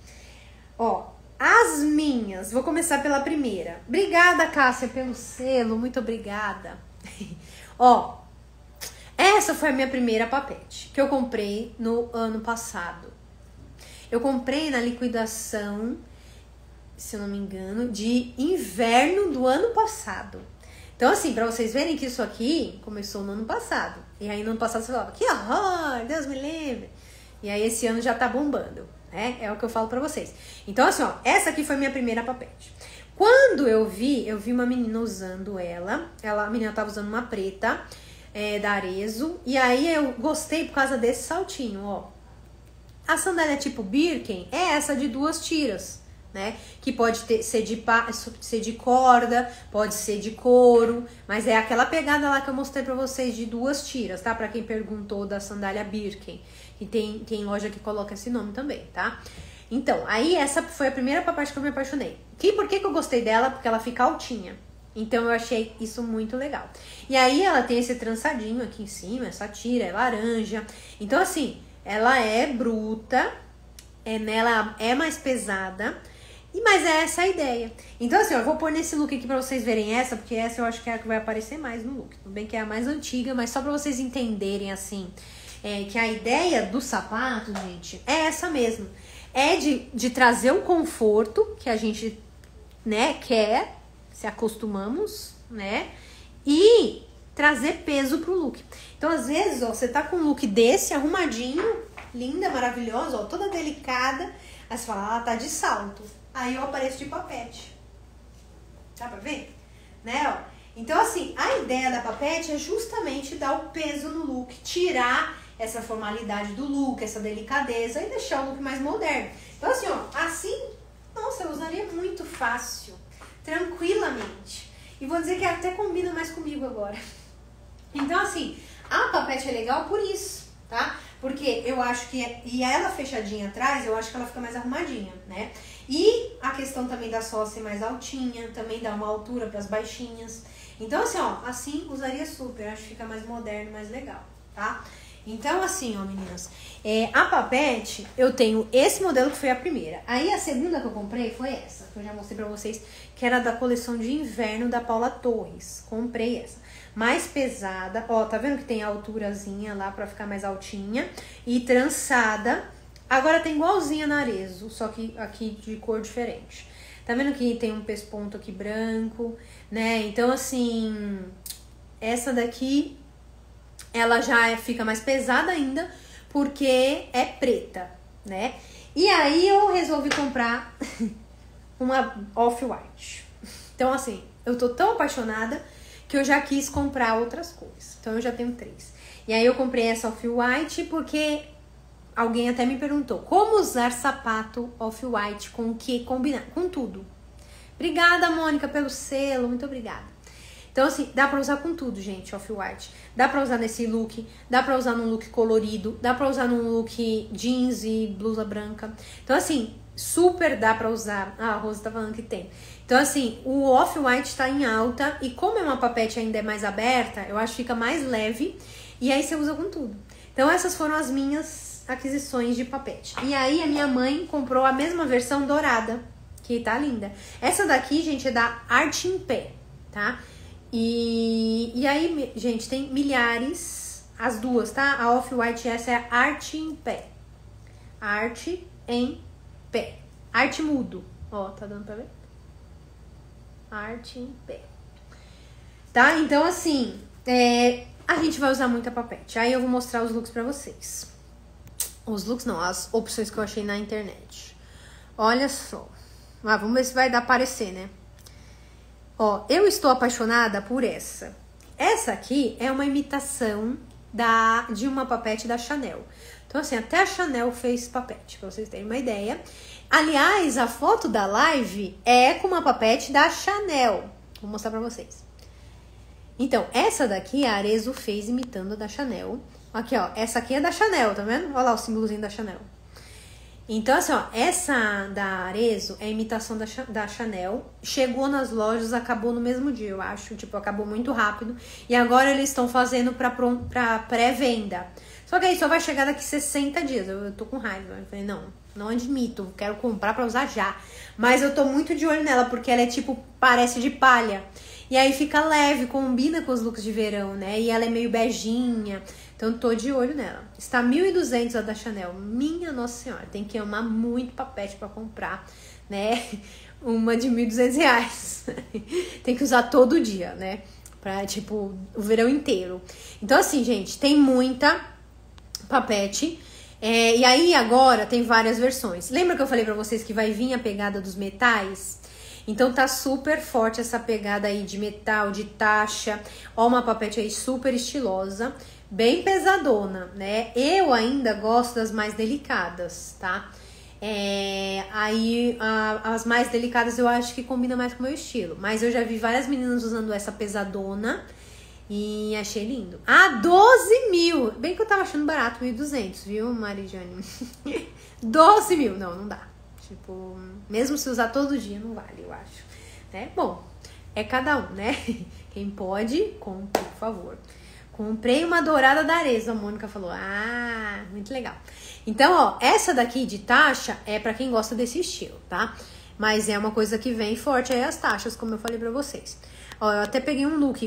Ó, as minhas. Vou começar pela primeira. Obrigada, Cássia, pelo selo. Muito obrigada. Ó, essa foi a minha primeira papete, que eu comprei no ano passado. Eu comprei na liquidação, se eu não me engano, de inverno do ano passado. Então, assim, pra vocês verem que isso aqui começou no ano passado. E aí, no ano passado, você falava, que horror, Deus me livre. E aí, esse ano já tá bombando, né? É o que eu falo pra vocês. Então, assim, ó, essa aqui foi minha primeira papete. Quando eu vi uma menina usando ela. A menina tava usando uma preta da Arezzo. E aí eu gostei por causa desse saltinho, ó. A sandália tipo Birken é essa de 2 tiras, né? Que pode ser de corda, pode ser de couro, mas é aquela pegada lá que eu mostrei pra vocês de 2 tiras, tá? Pra quem perguntou da sandália Birken. E tem loja que coloca esse nome também, tá? Então, aí essa foi a primeira parte que eu me apaixonei. Por que eu gostei dela? Porque ela fica altinha. Então eu achei isso muito legal. E aí ela tem esse trançadinho aqui em cima, essa tira, é laranja. Então assim, ela é bruta, ela é mais pesada, mas é essa a ideia. Então assim, ó, eu vou pôr nesse look aqui pra vocês verem essa, porque essa eu acho que é a que vai aparecer mais no look. Tudo bem que é a mais antiga, mas só pra vocês entenderem assim, que a ideia do sapato, gente, é essa mesmo. É de trazer o conforto que a gente, né, quer, se acostumamos, né, e trazer peso pro look. Então, às vezes, ó, você tá com um look desse, arrumadinho, linda, maravilhosa, ó, toda delicada, aí você fala, ela tá de salto. Aí eu apareço de papete. Dá pra ver? Né, ó. Então, assim, a ideia da papete é justamente dar o peso no look, tirar essa formalidade do look, essa delicadeza e deixar o look mais moderno. Então assim, ó, assim, nossa, eu usaria muito fácil, tranquilamente. E vou dizer que até combina mais comigo agora. Então assim, a papete é legal por isso, tá? Porque eu acho que, e ela fechadinha atrás, eu acho que ela fica mais arrumadinha, né? E a questão também da sola ser mais altinha, também dá uma altura pras baixinhas. Então assim, ó, assim usaria super, acho que fica mais moderno, mais legal, tá? Então, assim, ó, meninas, a papete, eu tenho esse modelo que foi a primeira. Aí, a segunda que eu comprei foi essa, que eu já mostrei pra vocês, que era da coleção de inverno da Paula Torres. Comprei essa. Mais pesada, ó, tá vendo que tem a alturazinha lá pra ficar mais altinha e trançada. Agora tem igualzinha na Arezzo, só que aqui de cor diferente. Tá vendo que tem um pesponto aqui branco, né? Então, assim, essa daqui ela já fica mais pesada ainda, porque é preta, né? E aí eu resolvi comprar uma off-white. Então, assim, eu tô tão apaixonada que eu já quis comprar outras cores. Então, eu já tenho 3. E aí eu comprei essa off-white porque alguém até me perguntou como usar sapato off-white, com o que combinar, com tudo. Obrigada, Mônica, pelo selo, muito obrigada. Então, assim, dá pra usar com tudo, gente, off-white. Dá pra usar nesse look, dá pra usar num look colorido, dá pra usar num look jeans e blusa branca. Então, assim, super dá pra usar. Ah, a Rosa tá falando que tem. Então, assim, o off-white tá em alta e como é uma papete ainda mais aberta, eu acho que fica mais leve e aí você usa com tudo. Então, essas foram as minhas aquisições de papete. E aí, a minha mãe comprou a mesma versão dourada, que tá linda. Essa daqui, gente, é da Arte em Pé, tá? E aí, gente, tem milhares, as duas, tá? A Off-White, essa é a Arte em Pé. Arte em Pé. Arte mudo. Ó, tá dando pra ver? Arte em Pé. Tá? Então, assim, a gente vai usar muita papete. Aí eu vou mostrar os looks pra vocês. Os looks não, as opções que eu achei na internet. Olha só. Ah, vamos ver se vai dar pra aparecer, né? Ó, eu estou apaixonada por essa. Essa aqui é uma imitação de uma papete da Chanel. Então, assim, até a Chanel fez papete, pra vocês terem uma ideia. Aliás, a foto da live é com uma papete da Chanel. Vou mostrar pra vocês. Então, essa daqui a Arezzo fez imitando a da Chanel. Aqui, ó, essa aqui é da Chanel, tá vendo? Olha lá o símbolozinho da Chanel. Então, assim, ó, essa da Arezzo é imitação da Chanel. Chegou nas lojas, acabou no mesmo dia, eu acho. Tipo, acabou muito rápido. E agora eles estão fazendo pra pré-venda. Só que aí só vai chegar daqui 60 dias. Eu tô com raiva. Eu falei, não admito. Quero comprar pra usar já. Mas eu tô muito de olho nela, porque ela é tipo, parece de palha. E aí fica leve, combina com os looks de verão, né? E ela é meio beijinha. Então, tô de olho nela. Está 1.200 a da Chanel. Minha Nossa Senhora, tem que amar muito papete pra comprar, né? Uma de R$1.200. Tem que usar todo dia, né? Pra, tipo, o verão inteiro. Então, assim, gente, tem muita papete. E aí, agora, tem várias versões. Lembra que eu falei pra vocês que vai vir a pegada dos metais? Então tá super forte essa pegada aí de metal, de taxa. Ó, uma papete aí super estilosa, bem pesadona, né? Eu ainda gosto das mais delicadas, tá? As mais delicadas eu acho que combina mais com o meu estilo. Mas eu já vi várias meninas usando essa pesadona e achei lindo. 12 mil! Bem que eu tava achando barato, 1.200, viu, Marijane? 12 mil! Não dá. Tipo, mesmo se usar todo dia, não vale, eu acho. Né? Bom, é cada um, né? Quem pode, compre, por favor. Comprei uma dourada da Arezzo, a Mônica falou. Muito legal. Então, ó, essa daqui de taxa é pra quem gosta desse estilo, tá? Mas é uma coisa que vem forte aí as taxas, como eu falei pra vocês. Ó, eu até peguei um look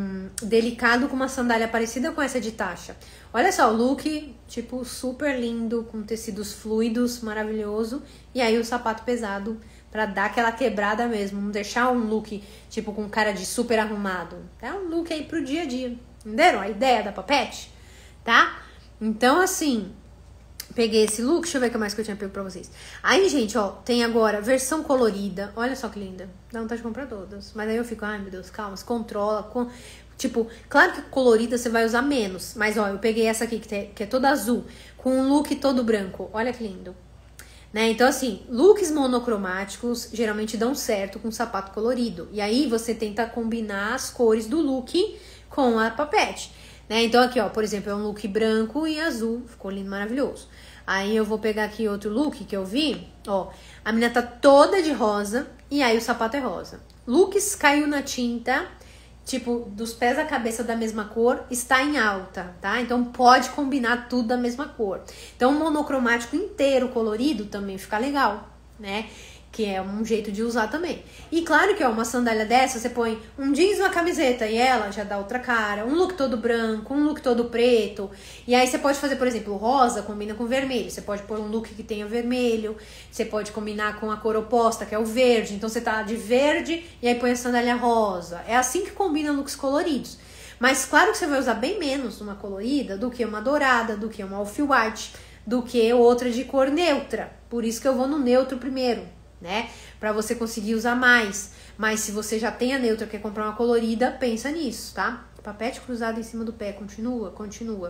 delicado com uma sandália parecida com essa de taxa. Olha só, o look, tipo, super lindo, com tecidos fluidos, maravilhoso. E aí o sapato pesado pra dar aquela quebrada mesmo. Não deixar um look, tipo, com cara de super arrumado. É um look aí pro dia a dia. Entenderam a ideia da papete? Tá? Então, assim, peguei esse look. Deixa eu ver o que mais que eu tinha pego pra vocês. Aí, gente, ó, tem agora versão colorida. Olha só que linda. Dá vontade de comprar todas. Mas aí eu fico, ai meu Deus, calma, se controla. Tipo, claro que colorida você vai usar menos. Mas, ó, eu peguei essa aqui que é toda azul, com um look todo branco. Olha que lindo. Né? Então, assim, looks monocromáticos geralmente dão certo com sapato colorido. E aí você tenta combinar as cores do look com a papete, né? Então aqui, ó, por exemplo, é um look branco e azul, ficou lindo, maravilhoso. Aí eu vou pegar aqui outro look que eu vi, ó, a menina tá toda de rosa e aí o sapato é rosa. Looks caiu na tinta, tipo, dos pés à cabeça da mesma cor, está em alta, tá? Então pode combinar tudo da mesma cor. Então um monocromático inteiro colorido também fica legal, né? Que é um jeito de usar também. E claro que, ó, uma sandália dessa, você põe um jeans e uma camiseta e ela já dá outra cara. Um look todo branco, um look todo preto. E aí você pode fazer, por exemplo, o rosa combina com vermelho. Você pode pôr um look que tenha vermelho. Você pode combinar com a cor oposta, que é o verde. Então você tá de verde e aí põe a sandália rosa. É assim que combina looks coloridos. Mas claro que você vai usar bem menos uma colorida do que uma dourada, do que uma off-white, do que outra de cor neutra. Por isso que eu vou no neutro primeiro, né? Pra você conseguir usar mais. Mas se você já tem a neutra e quer comprar uma colorida, pensa nisso, tá? Papete cruzado em cima do pé, continua.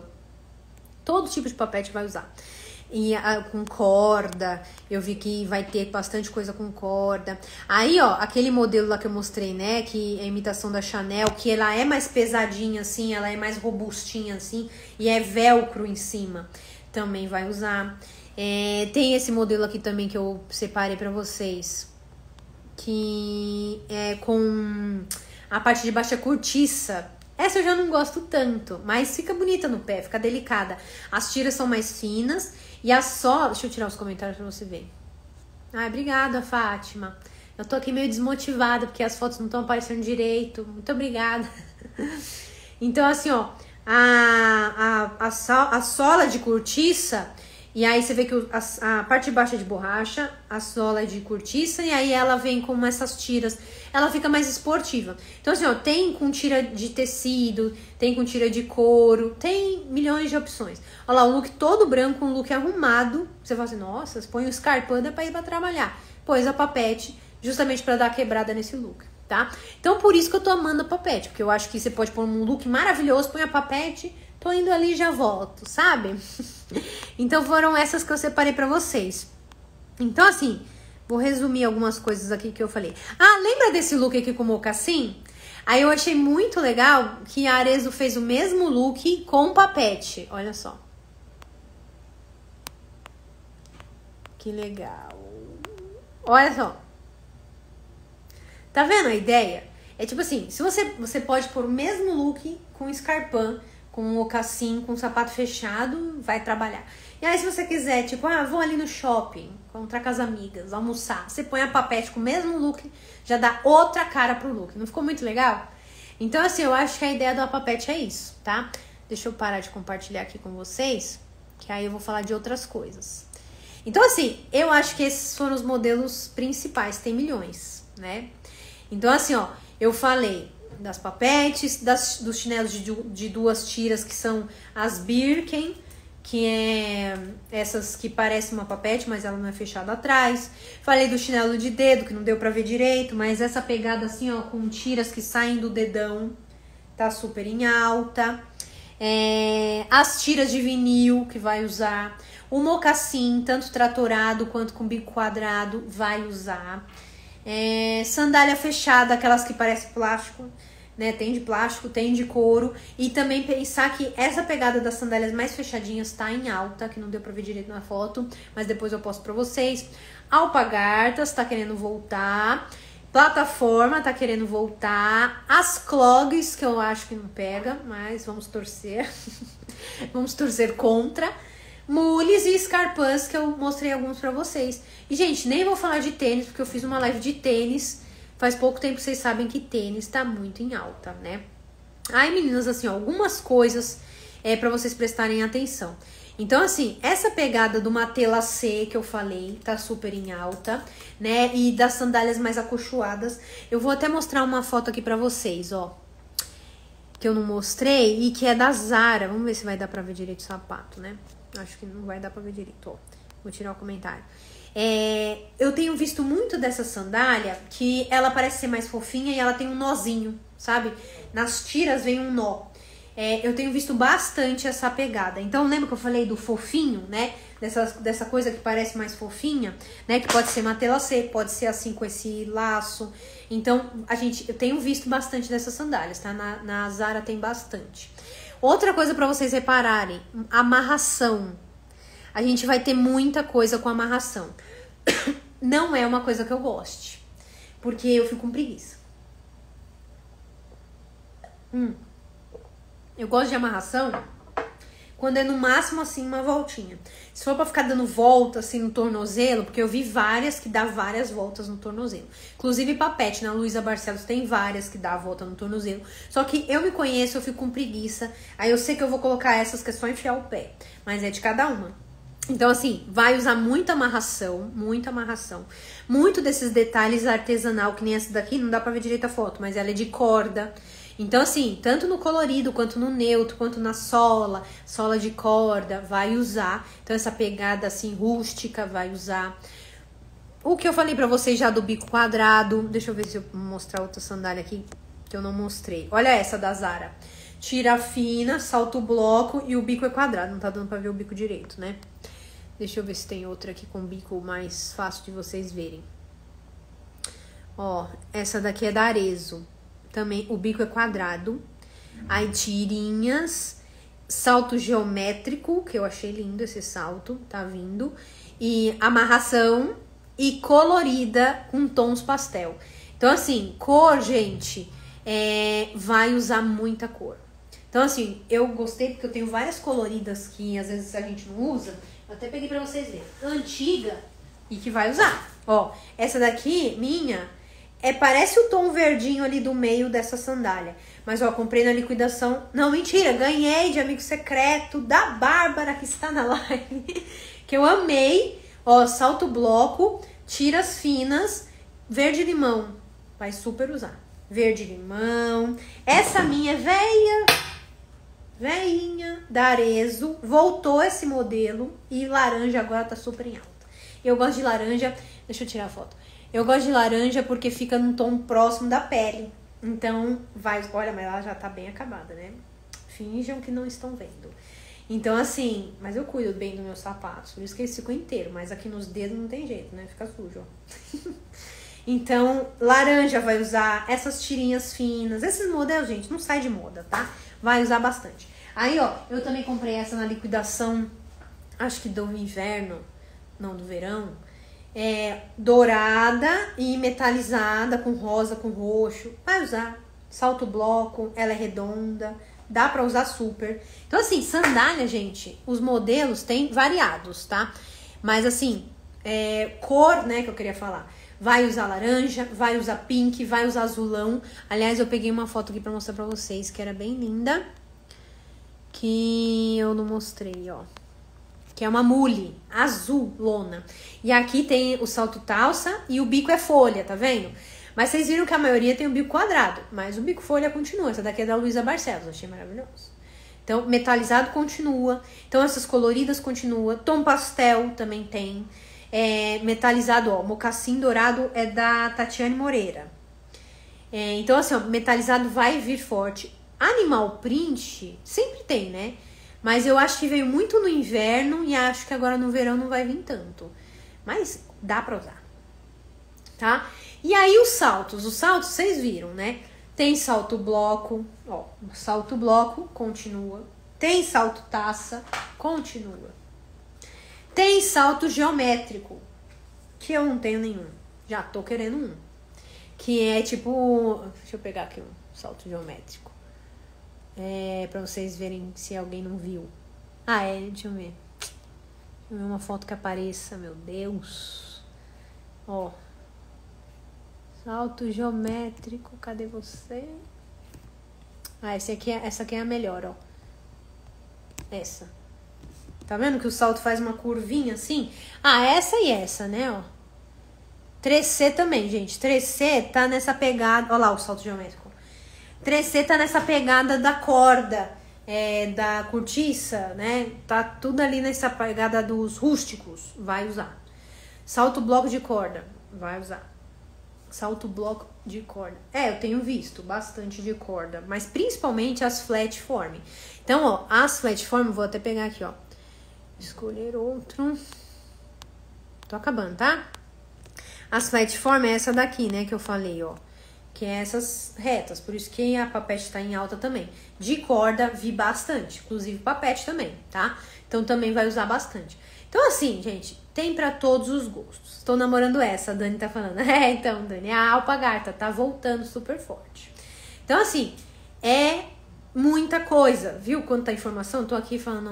Todo tipo de papete vai usar. E com corda, eu vi que vai ter bastante coisa com corda. Aí, ó, aquele modelo lá que eu mostrei, né? Que é a imitação da Chanel, que ela é mais pesadinha assim, ela é mais robustinha assim, e é velcro em cima. Também vai usar. Tem esse modelo aqui também que eu separei pra vocês, que é com a parte de baixo é cortiça. Essa eu já não gosto tanto, mas fica bonita no pé, fica delicada. As tiras são mais finas e a sola... Deixa eu tirar os comentários pra você ver. Ai, obrigada, Fátima. Eu tô aqui meio desmotivada porque as fotos não estão aparecendo direito. Muito obrigada. Então, assim, ó, a sola de cortiça... E aí você vê que a parte de baixo é de borracha, a sola é de cortiça e aí ela vem com essas tiras, ela fica mais esportiva. Então assim, ó, tem com tira de tecido, tem com tira de couro, tem milhões de opções. Olha lá, um look todo branco, um look arrumado, você fala assim, nossa, você põe o Scarpa pra ir pra trabalhar. Pôs a papete justamente pra dar a quebrada nesse look, tá? Então por isso que eu tô amando a papete, porque eu acho que você pode pôr um look maravilhoso, põe a papete... Tô indo ali e já volto, sabe? Então foram essas que eu separei pra vocês. Então assim, vou resumir algumas coisas aqui que eu falei. Lembra desse look aqui com mocassim? Aí eu achei muito legal que a Arezzo fez o mesmo look com papete. Olha só. Que legal. Olha só. Tá vendo a ideia? É tipo assim, se você pode pôr o mesmo look com escarpão, com um mocassim, com um sapato fechado, vai trabalhar. E aí se você quiser, tipo, vou ali no shopping, encontrar com as amigas, almoçar, você põe a papete com o mesmo look, já dá outra cara pro look. Não ficou muito legal? Então assim, eu acho que a ideia da papete é isso, tá? Deixa eu parar de compartilhar aqui com vocês, que aí eu vou falar de outras coisas. Então assim, eu acho que esses foram os modelos principais, tem milhões, né? Então assim, ó, eu falei das papetes, dos chinelos de duas tiras, que são as Birken, que é essas que parecem uma papete, mas ela não é fechada atrás. Falei do chinelo de dedo, que não deu pra ver direito, mas essa pegada assim, ó, com tiras que saem do dedão, tá super em alta. As tiras de vinil que vai usar. O mocassim, tanto tratorado quanto com bico quadrado, vai usar. Sandália fechada, aquelas que parecem plástico, né? Tem de plástico, tem de couro. E também pensar que essa pegada das sandálias mais fechadinhas tá em alta, que não deu pra ver direito na foto, mas depois eu posto pra vocês. Alpargatas tá querendo voltar. Plataforma tá querendo voltar. As clogs, que eu acho que não pega, mas vamos torcer. Vamos torcer contra. Mules e escarpãs, que eu mostrei alguns pra vocês. E, gente, nem vou falar de tênis, porque eu fiz uma live de tênis. Faz pouco tempo que vocês sabem que tênis tá muito em alta, né? Aí, meninas, assim, ó, algumas coisas pra vocês prestarem atenção. Então, assim, essa pegada do Matela C que eu falei, tá super em alta, né? E das sandálias mais acolchoadas. Eu vou até mostrar uma foto aqui pra vocês, ó. Que eu não mostrei e que é da Zara. Vamos ver se vai dar pra ver direito o sapato, né? Acho que não vai dar pra ver direito, ó. Vou tirar o comentário. Eu tenho visto muito dessa sandália que ela parece ser mais fofinha e ela tem um nozinho, sabe? Nas tiras vem um nó. Eu tenho visto bastante essa pegada. Então, lembra que eu falei do fofinho, né? Dessa coisa que parece mais fofinha, né? Que pode ser Matela C, pode ser assim com esse laço. Então, eu tenho visto bastante dessas sandálias, tá? Na Zara tem bastante. Outra coisa pra vocês repararem, amarração. A gente vai ter muita coisa com amarração. Não é uma coisa que eu goste, porque eu fico com preguiça. Eu gosto de amarração quando é no máximo assim uma voltinha. Se for pra ficar dando volta assim no tornozelo, porque eu vi várias que dá várias voltas no tornozelo. Inclusive Papete, na Luísa Barcelos tem várias que dá a volta no tornozelo. Só que eu me conheço, eu fico com preguiça. Aí eu sei que eu vou colocar essas que é só enfiar o pé, mas é de cada uma. Então, assim, vai usar muita amarração, muita amarração. Muito desses detalhes artesanal, que nem essa daqui, não dá pra ver direito a foto, mas ela é de corda. Então, assim, tanto no colorido, quanto no neutro, quanto na sola de corda, vai usar. Então, essa pegada, assim, rústica, vai usar. O que eu falei pra vocês já do bico quadrado. Deixa eu ver se eu vou mostrar outra sandália aqui, que eu não mostrei. Olha essa da Zara. Tira fina, salto bloco e o bico é quadrado. Não tá dando pra ver o bico direito, né? Deixa eu ver se tem outra aqui com bico mais fácil de vocês verem. Ó, essa daqui é da Arezzo. Também o bico é quadrado. Aí tirinhas, salto geométrico, que eu achei lindo esse salto, tá vindo. E amarração e colorida com tons pastel. Então, assim, cor, gente, vai usar muita cor. Então, assim, eu gostei porque eu tenho várias coloridas que às vezes a gente não usa. Eu até peguei pra vocês verem. Antiga e que vai usar. Ó, essa daqui, minha, parece o tom verdinho ali do meio dessa sandália. Mas, ó, comprei na liquidação. Não, mentira, ganhei de amigo secreto da Bárbara, que está na live. Que eu amei. Ó, salto bloco, tiras finas, verde limão. Vai super usar. Verde limão. Essa minha é veinha da Arezzo, voltou esse modelo e laranja agora tá super em alta. Eu gosto de laranja, deixa eu tirar a foto. Eu gosto de laranja porque fica num tom próximo da pele. Então, olha, mas ela já tá bem acabada, né? Finjam que não estão vendo. Então, assim, mas eu cuido bem dos meus sapatos, por isso que eles ficam inteiros, mas aqui nos dedos não tem jeito, né? Fica sujo, ó. Então, laranja vai usar, essas tirinhas finas, esses modelos, gente, não sai de moda, tá? Vai usar bastante. Aí, ó, eu também comprei essa na liquidação, acho que do inverno, não, do verão. Dourada e metalizada, com rosa, com roxo. Vai usar. Salto bloco, ela é redonda, dá pra usar super. Então, assim, sandália, gente, os modelos tem variados, tá? Mas, assim, cor, né, que eu queria falar. Vai usar laranja, vai usar pink, vai usar azulão. Aliás, eu peguei uma foto aqui pra mostrar pra vocês, que era bem linda. Que eu não mostrei, ó. Que é uma mule, azul, lona. E aqui tem o salto talça e o bico é folha, tá vendo? Mas vocês viram que a maioria tem o bico quadrado. Mas o bico folha continua. Essa daqui é da Luísa Barcelos, achei maravilhoso. Então, metalizado continua. Então, essas coloridas continua. Tom pastel também tem. Metalizado, ó, mocassim dourado é da Tatiane Moreira. Então, assim, ó, metalizado vai vir forte. Animal print sempre tem, né? Mas eu acho que veio muito no inverno e acho que agora no verão não vai vir tanto. Mas dá pra usar, tá? E aí os saltos vocês viram, né? Tem salto bloco, ó, salto bloco, continua. Tem salto taça, continua. Tem salto geométrico, que eu não tenho nenhum. Já tô querendo um. Que é tipo, deixa eu pegar aqui um salto geométrico. Pra vocês verem se alguém não viu. Deixa eu ver. Deixa eu ver uma foto que apareça, meu Deus. Ó. Salto geométrico, cadê você? Essa aqui é a melhor, ó. Essa. Tá vendo que o salto faz uma curvinha assim? Essa e essa, né, ó. 3C também, gente. 3C tá nessa pegada... Olha lá o salto geométrico. 3C tá nessa pegada da corda, da cortiça, né? Tá tudo ali nessa pegada dos rústicos. Vai usar. Salto bloco de corda. Vai usar. Salto bloco de corda. Eu tenho visto bastante de corda, mas principalmente as flat form. Então, ó, as flat form, vou até pegar aqui, ó. Escolher outro. Tô acabando, tá? As flat form é essa daqui, né, que eu falei, ó. Que é essas retas, por isso que a papete tá em alta também. De corda, vi bastante, inclusive papete também, tá? Então também vai usar bastante. Então assim, gente, tem pra todos os gostos. Tô namorando essa, a Dani tá falando. Então, Dani, a alpagarta tá voltando super forte. Então assim, é muita coisa, viu? Quanta informação, tô aqui falando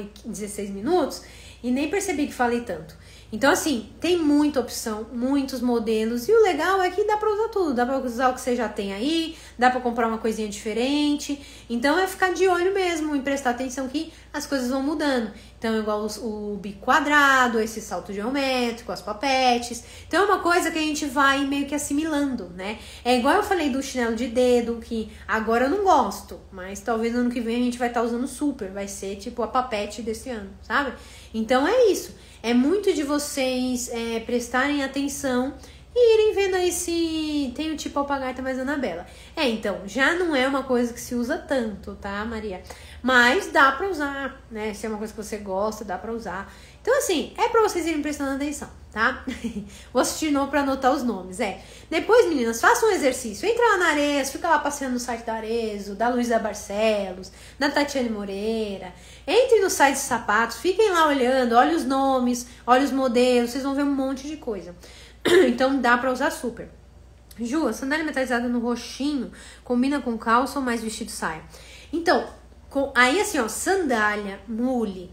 1h16 e nem percebi que falei tanto. Então, assim, tem muita opção, muitos modelos. E o legal é que dá pra usar tudo. Dá pra usar o que você já tem aí. Dá pra comprar uma coisinha diferente. Então, é ficar de olho mesmo e prestar atenção que as coisas vão mudando. Então, igual o bico quadrado, esse salto geométrico, as papetes. Então, é uma coisa que a gente vai meio que assimilando, né? É igual eu falei do chinelo de dedo, que agora eu não gosto. Mas talvez no ano que vem a gente vai estar usando super. Vai ser tipo a papete desse ano, sabe? Então, é isso. É muito de vocês prestarem atenção e irem vendo aí se tem o tipo alpagarta mais Anabela. Então, já não é uma coisa que se usa tanto, tá, Maria? Mas dá pra usar, né? Se é uma coisa que você gosta, dá pra usar. Então, assim, é pra vocês irem prestando atenção, tá? Vou assistir de novo pra anotar os nomes, Depois, meninas, façam um exercício. Entra lá na Arezzo, fica lá passeando no site da Arezzo, da Luísa Barcelos, da Tatiane Moreira. Entre no site de sapatos, fiquem lá olhando, olhem os nomes, olhem os modelos, vocês vão ver um monte de coisa. Então, dá pra usar super. Ju, a sandália metalizada no roxinho combina com calça ou mais vestido saia? Então, aí assim, ó, sandália, mule,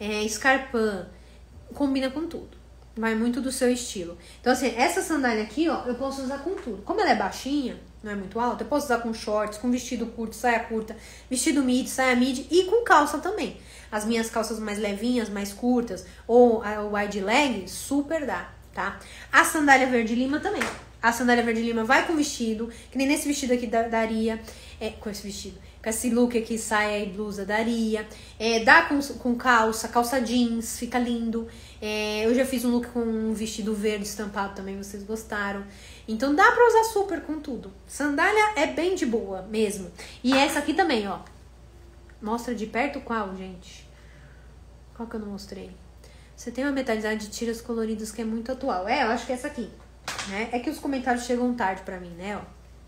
escarpã, combina com tudo. Vai muito do seu estilo. Então, assim, essa sandália aqui, ó, eu posso usar com tudo. Como ela é baixinha, não é muito alta, eu posso usar com shorts, com vestido curto, saia curta, vestido midi, saia midi e com calça também. As minhas calças mais levinhas, mais curtas, ou a wide leg, super dá, tá? A sandália verde lima também. A sandália verde lima vai com vestido, que nem nesse vestido aqui daria, com esse vestido. Com esse look aqui, saia e blusa daria. Dá com calça jeans, fica lindo. Eu já fiz um look com um vestido verde estampado também, vocês gostaram. Então dá pra usar super com tudo. Sandália é bem de boa mesmo. E essa aqui também, ó. Mostra de perto qual, gente? Qual que eu não mostrei? Você tem uma metalizada de tiras coloridas que é muito atual. Eu acho que é essa aqui, né? É que os comentários chegam tarde pra mim, né, ó.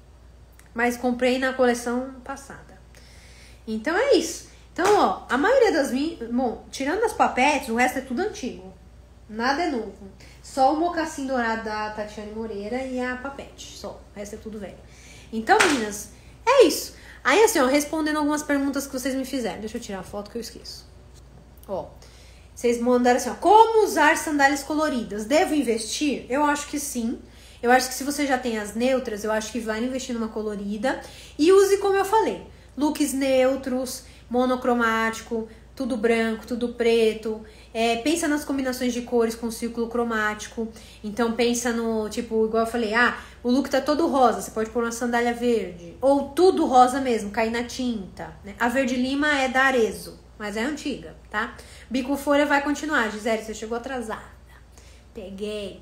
Mas comprei na coleção passada. Então é isso. Então, ó, a maioria das minhas... Bom, tirando as papetes, o resto é tudo antigo. Nada é novo. Só o mocassim dourado da Tatiane Moreira e a papete. Só. O resto é tudo velho. Então, meninas, é isso. Aí, assim, ó, respondendo algumas perguntas que vocês me fizeram. Deixa eu tirar a foto que eu esqueço. Ó, vocês mandaram assim, ó. Como usar sandálias coloridas? Devo investir? Eu acho que sim. Eu acho que se você já tem as neutras, eu acho que vai investir numa colorida. E use como eu falei. Looks neutros, monocromático, tudo branco, tudo preto. Pensa nas combinações de cores com círculo cromático. Então pensa no, tipo, igual eu falei, o look tá todo rosa, você pode pôr uma sandália verde. Ou tudo rosa mesmo, cair na tinta, né? A verde lima é da Arezzo, mas é antiga, tá? Bico folha vai continuar. Gisele, você chegou atrasada. Peguei.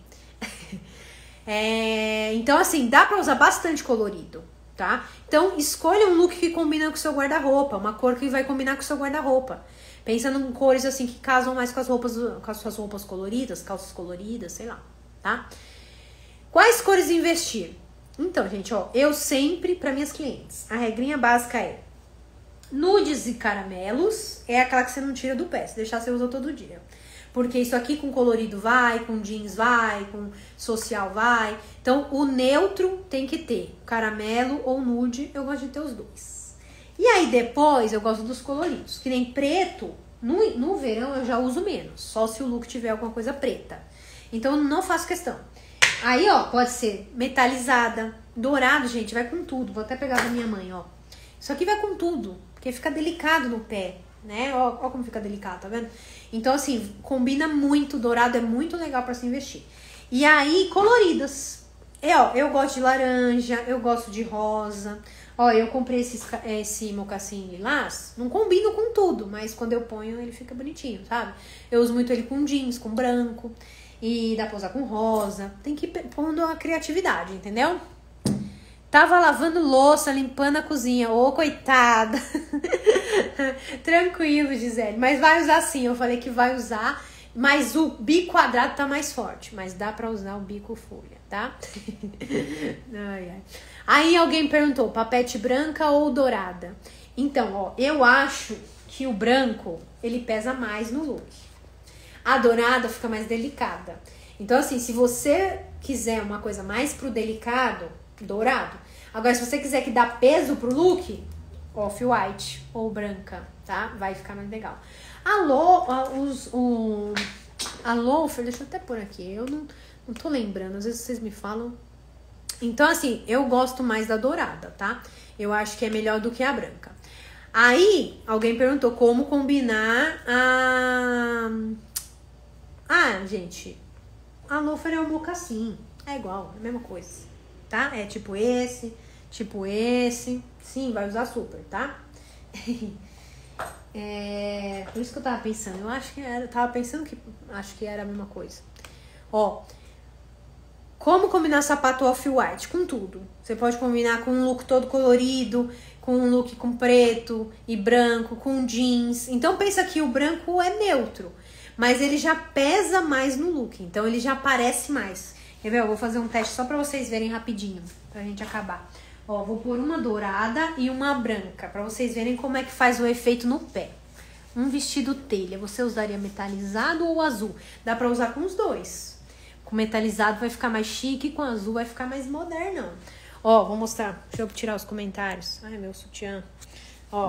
Então assim, dá pra usar bastante colorido, tá? Então escolha um look que combina com o seu guarda-roupa, uma cor que vai combinar com o seu guarda-roupa. Pensa em cores assim que casam mais com as suas roupas coloridas, calças coloridas, sei lá, tá? Quais cores investir? Então, gente, ó, eu sempre, para minhas clientes, a regrinha básica é nudes e caramelos, é aquela que você não tira do pé, se deixar você usa todo dia. Porque isso aqui com colorido vai, com jeans vai, com social vai. Então, o neutro tem que ter caramelo ou nude, eu gosto de ter os dois. E aí depois eu gosto dos coloridos, que nem preto, no verão eu já uso menos, só se o look tiver alguma coisa preta. Então eu não faço questão. Aí, ó, pode ser metalizada, dourado, gente, vai com tudo. Vou até pegar da minha mãe, ó. Isso aqui vai com tudo, porque fica delicado no pé, né? Ó como fica delicado, tá vendo? Então, assim, combina muito, dourado é muito legal pra se investir. E aí, coloridas. Ó, eu gosto de laranja, eu gosto de rosa. Ó, eu comprei esse mocassim lilás, não combino com tudo, mas quando eu ponho ele fica bonitinho, sabe? Eu uso muito ele com jeans, com branco, e dá pra usar com rosa. Tem que ir pondo a criatividade, entendeu? Tava lavando louça, limpando a cozinha. Ô, coitada! Tranquilo, Gisele. Mas vai usar sim, eu falei que vai usar, mas o bico quadrado tá mais forte. Mas dá pra usar o bico folha, tá? Ai, ai. Aí alguém perguntou, papete branca ou dourada? Então, ó, eu acho que o branco, ele pesa mais no look. A dourada fica mais delicada. Então, assim, se você quiser uma coisa mais pro delicado, dourado. Agora, se você quiser que dá peso pro look, off-white ou branca, tá? Vai ficar mais legal. A loafer, deixa eu até pôr aqui, eu não tô lembrando, às vezes vocês me falam. Então, assim, eu gosto mais da dourada, tá? Eu acho que é melhor do que a branca. Aí, alguém perguntou como combinar gente, a loafer é um mocassim. É igual, é a mesma coisa, tá? É tipo esse. Sim, vai usar super, tá? Por isso que eu tava pensando. Eu acho que era, acho que era a mesma coisa. Ó, como combinar sapato off-white? Com tudo. Você pode combinar com um look todo colorido, com um look com preto e branco, com jeans. Então pensa que o branco é neutro, mas ele já pesa mais no look. Então ele já aparece mais. Quer ver? Eu vou fazer um teste só pra vocês verem rapidinho, pra gente acabar. Ó, vou pôr uma dourada e uma branca, pra vocês verem como é que faz o efeito no pé. Um vestido telha, você usaria metalizado ou azul? Dá pra usar com os dois. Com metalizado vai ficar mais chique, com azul vai ficar mais modernão. Ó, vou mostrar. Deixa eu tirar os comentários. Ai, meu sutiã. Ó.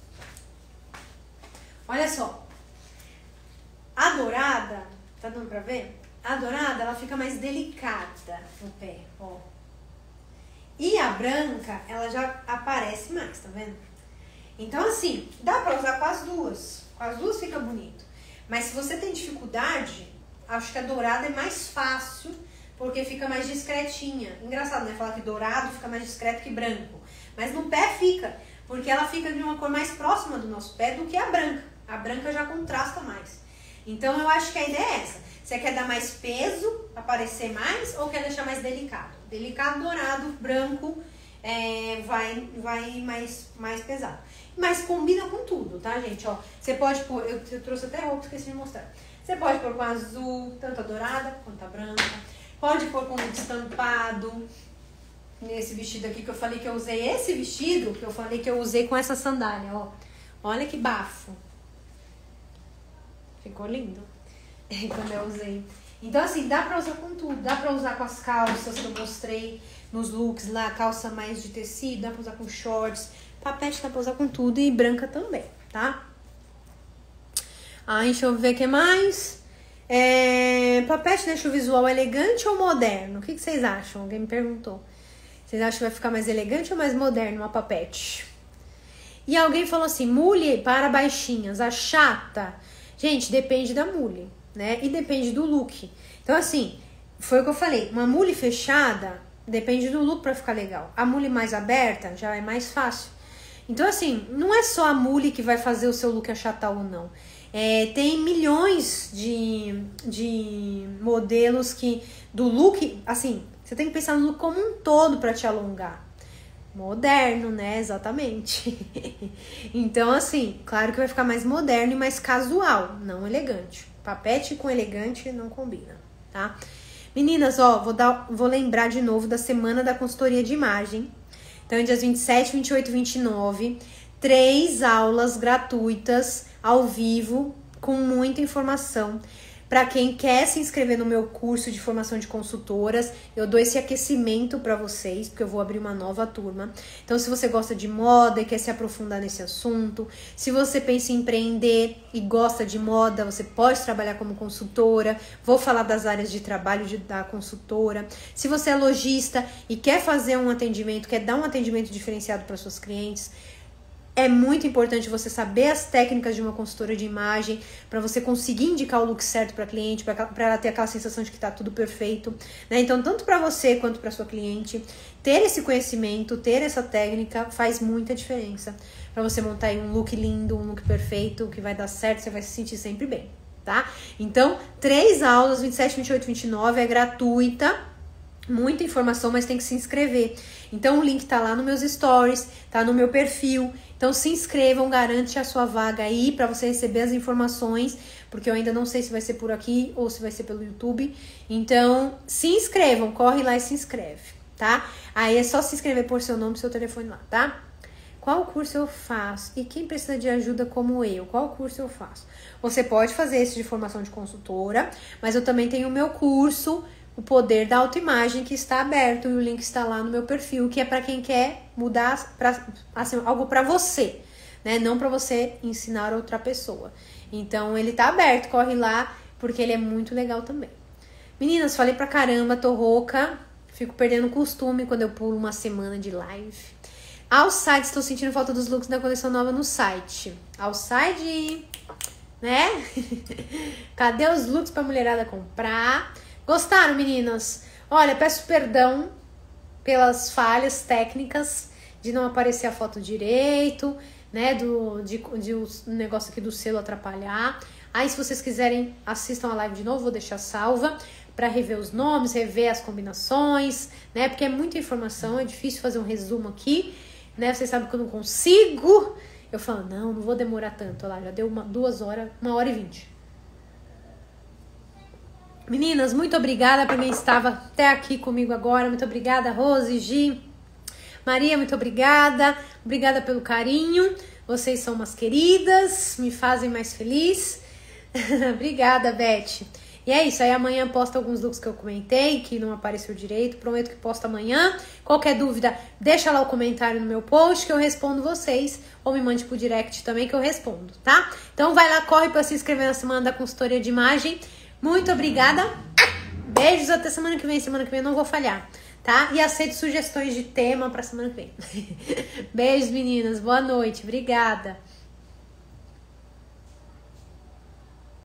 Olha só. A dourada, tá dando pra ver? A dourada, ela fica mais delicada no pé, ó. E a branca, ela já aparece mais, tá vendo? Então, assim, dá pra usar com as duas. Com as duas fica bonito. Mas se você tem dificuldade, acho que a dourada é mais fácil, porque fica mais discretinha. Engraçado, né? Falar que dourado fica mais discreto que branco. Mas no pé fica, porque ela fica de uma cor mais próxima do nosso pé do que a branca. A branca já contrasta mais. Então, eu acho que a ideia é essa. Você quer dar mais peso, aparecer mais, ou quer deixar mais delicado? Delicado, dourado, branco, vai mais pesado. Mas combina com tudo, tá, gente? Ó, você pode pôr, eu trouxe até roupa, esqueci de mostrar. Você pode pôr com azul, tanto a dourada quanto a branca. Pode pôr com estampado. Nesse vestido aqui que eu falei que eu usei. Esse vestido que eu falei que eu usei com essa sandália, ó. Olha que bafo. Ficou lindo. Quando eu usei. Então, assim, dá pra usar com tudo. Dá pra usar com as calças que eu mostrei nos looks lá. Calça mais de tecido. Dá pra usar com shorts. Papete dá pra usar com tudo. E branca também, tá? Deixa eu ver o que mais. Papete deixa o visual elegante ou moderno? O que vocês acham? Alguém me perguntou. Vocês acham que vai ficar mais elegante ou mais moderno uma papete? E alguém falou assim, mule para baixinhas, a chata. Gente, depende da mule, né? E depende do look. Então, assim, foi o que eu falei. Uma mule fechada, depende do look pra ficar legal. A mule mais aberta já é mais fácil. Então, assim, não é só a mule que vai fazer o seu look achatar ou não. Tem milhões de modelos que do look, assim, você tem que pensar no look como um todo pra te alongar. Moderno, né? Exatamente. Então, assim, claro que vai ficar mais moderno e mais casual, não elegante. Papete com elegante não combina, tá? Meninas, ó, vou lembrar de novo da semana da consultoria de imagem. Então, dias 27, 28 e 29, 3 aulas gratuitas ao vivo, com muita informação. Para quem quer se inscrever no meu curso de formação de consultoras, eu dou esse aquecimento para vocês, porque eu vou abrir uma nova turma. Então, se você gosta de moda e quer se aprofundar nesse assunto, se você pensa em empreender e gosta de moda, você pode trabalhar como consultora. Vou falar das áreas de trabalho da consultora. Se você é lojista e quer fazer um atendimento, quer dar um atendimento diferenciado para suas clientes, é muito importante você saber as técnicas de uma consultora de imagem para você conseguir indicar o look certo para a cliente, para ela ter aquela sensação de que está tudo perfeito, né? Então, tanto para você quanto para sua cliente, ter esse conhecimento, ter essa técnica faz muita diferença para você montar aí um look lindo, um look perfeito, que vai dar certo, você vai se sentir sempre bem, tá? Então, 3 aulas, 27, 28, 29, é gratuita. Muita informação, mas tem que se inscrever. Então o link tá lá nos meus stories, tá no meu perfil. Então se inscrevam, garante a sua vaga aí pra você receber as informações, porque eu ainda não sei se vai ser por aqui ou se vai ser pelo YouTube. Então se inscrevam, corre lá e se inscreve, tá? Aí é só se inscrever por seu nome e seu telefone lá, tá? Qual curso eu faço? E quem precisa de ajuda como eu? Qual curso eu faço? Você pode fazer esse de formação de consultora, mas eu também tenho o meu curso O Poder da Autoimagem, que está aberto, e o link está lá no meu perfil, que é para quem quer mudar assim, algo para você, né? Não para você ensinar outra pessoa. Então ele tá aberto, corre lá, porque ele é muito legal também. Meninas, falei pra caramba, tô rouca, fico perdendo costume quando eu pulo uma semana de live. Outside, estou sentindo falta dos looks da coleção nova no site. Outside, né? Cadê os looks pra mulherada comprar? Gostaram, meninas? Olha, peço perdão pelas falhas técnicas de não aparecer a foto direito, né? De o negócio aqui do selo atrapalhar. Aí, se vocês quiserem, assistam a live de novo, vou deixar salva para rever os nomes, rever as combinações, né? Porque é muita informação, é difícil fazer um resumo aqui, né? Vocês sabem que eu não consigo. Eu falo, não vou demorar tanto. Olha lá, já deu 2 horas, 1h20. Meninas, muito obrigada por quem estava até aqui comigo agora. Muito obrigada, Rose, Gi, Maria, muito obrigada. Obrigada pelo carinho. Vocês são umas queridas, me fazem mais feliz. Obrigada, Beth. E é isso, aí amanhã posto alguns looks que eu comentei, que não apareceu direito. Prometo que posto amanhã. Qualquer dúvida, deixa lá o comentário no meu post que eu respondo vocês. Ou me mande pro direct também que eu respondo, tá? Então vai lá, corre para se inscrever na semana da consultoria de imagem. Muito obrigada. Beijos, até semana que vem. Semana que vem eu não vou falhar, tá? E aceito sugestões de tema pra semana que vem. Beijos, meninas. Boa noite. Obrigada.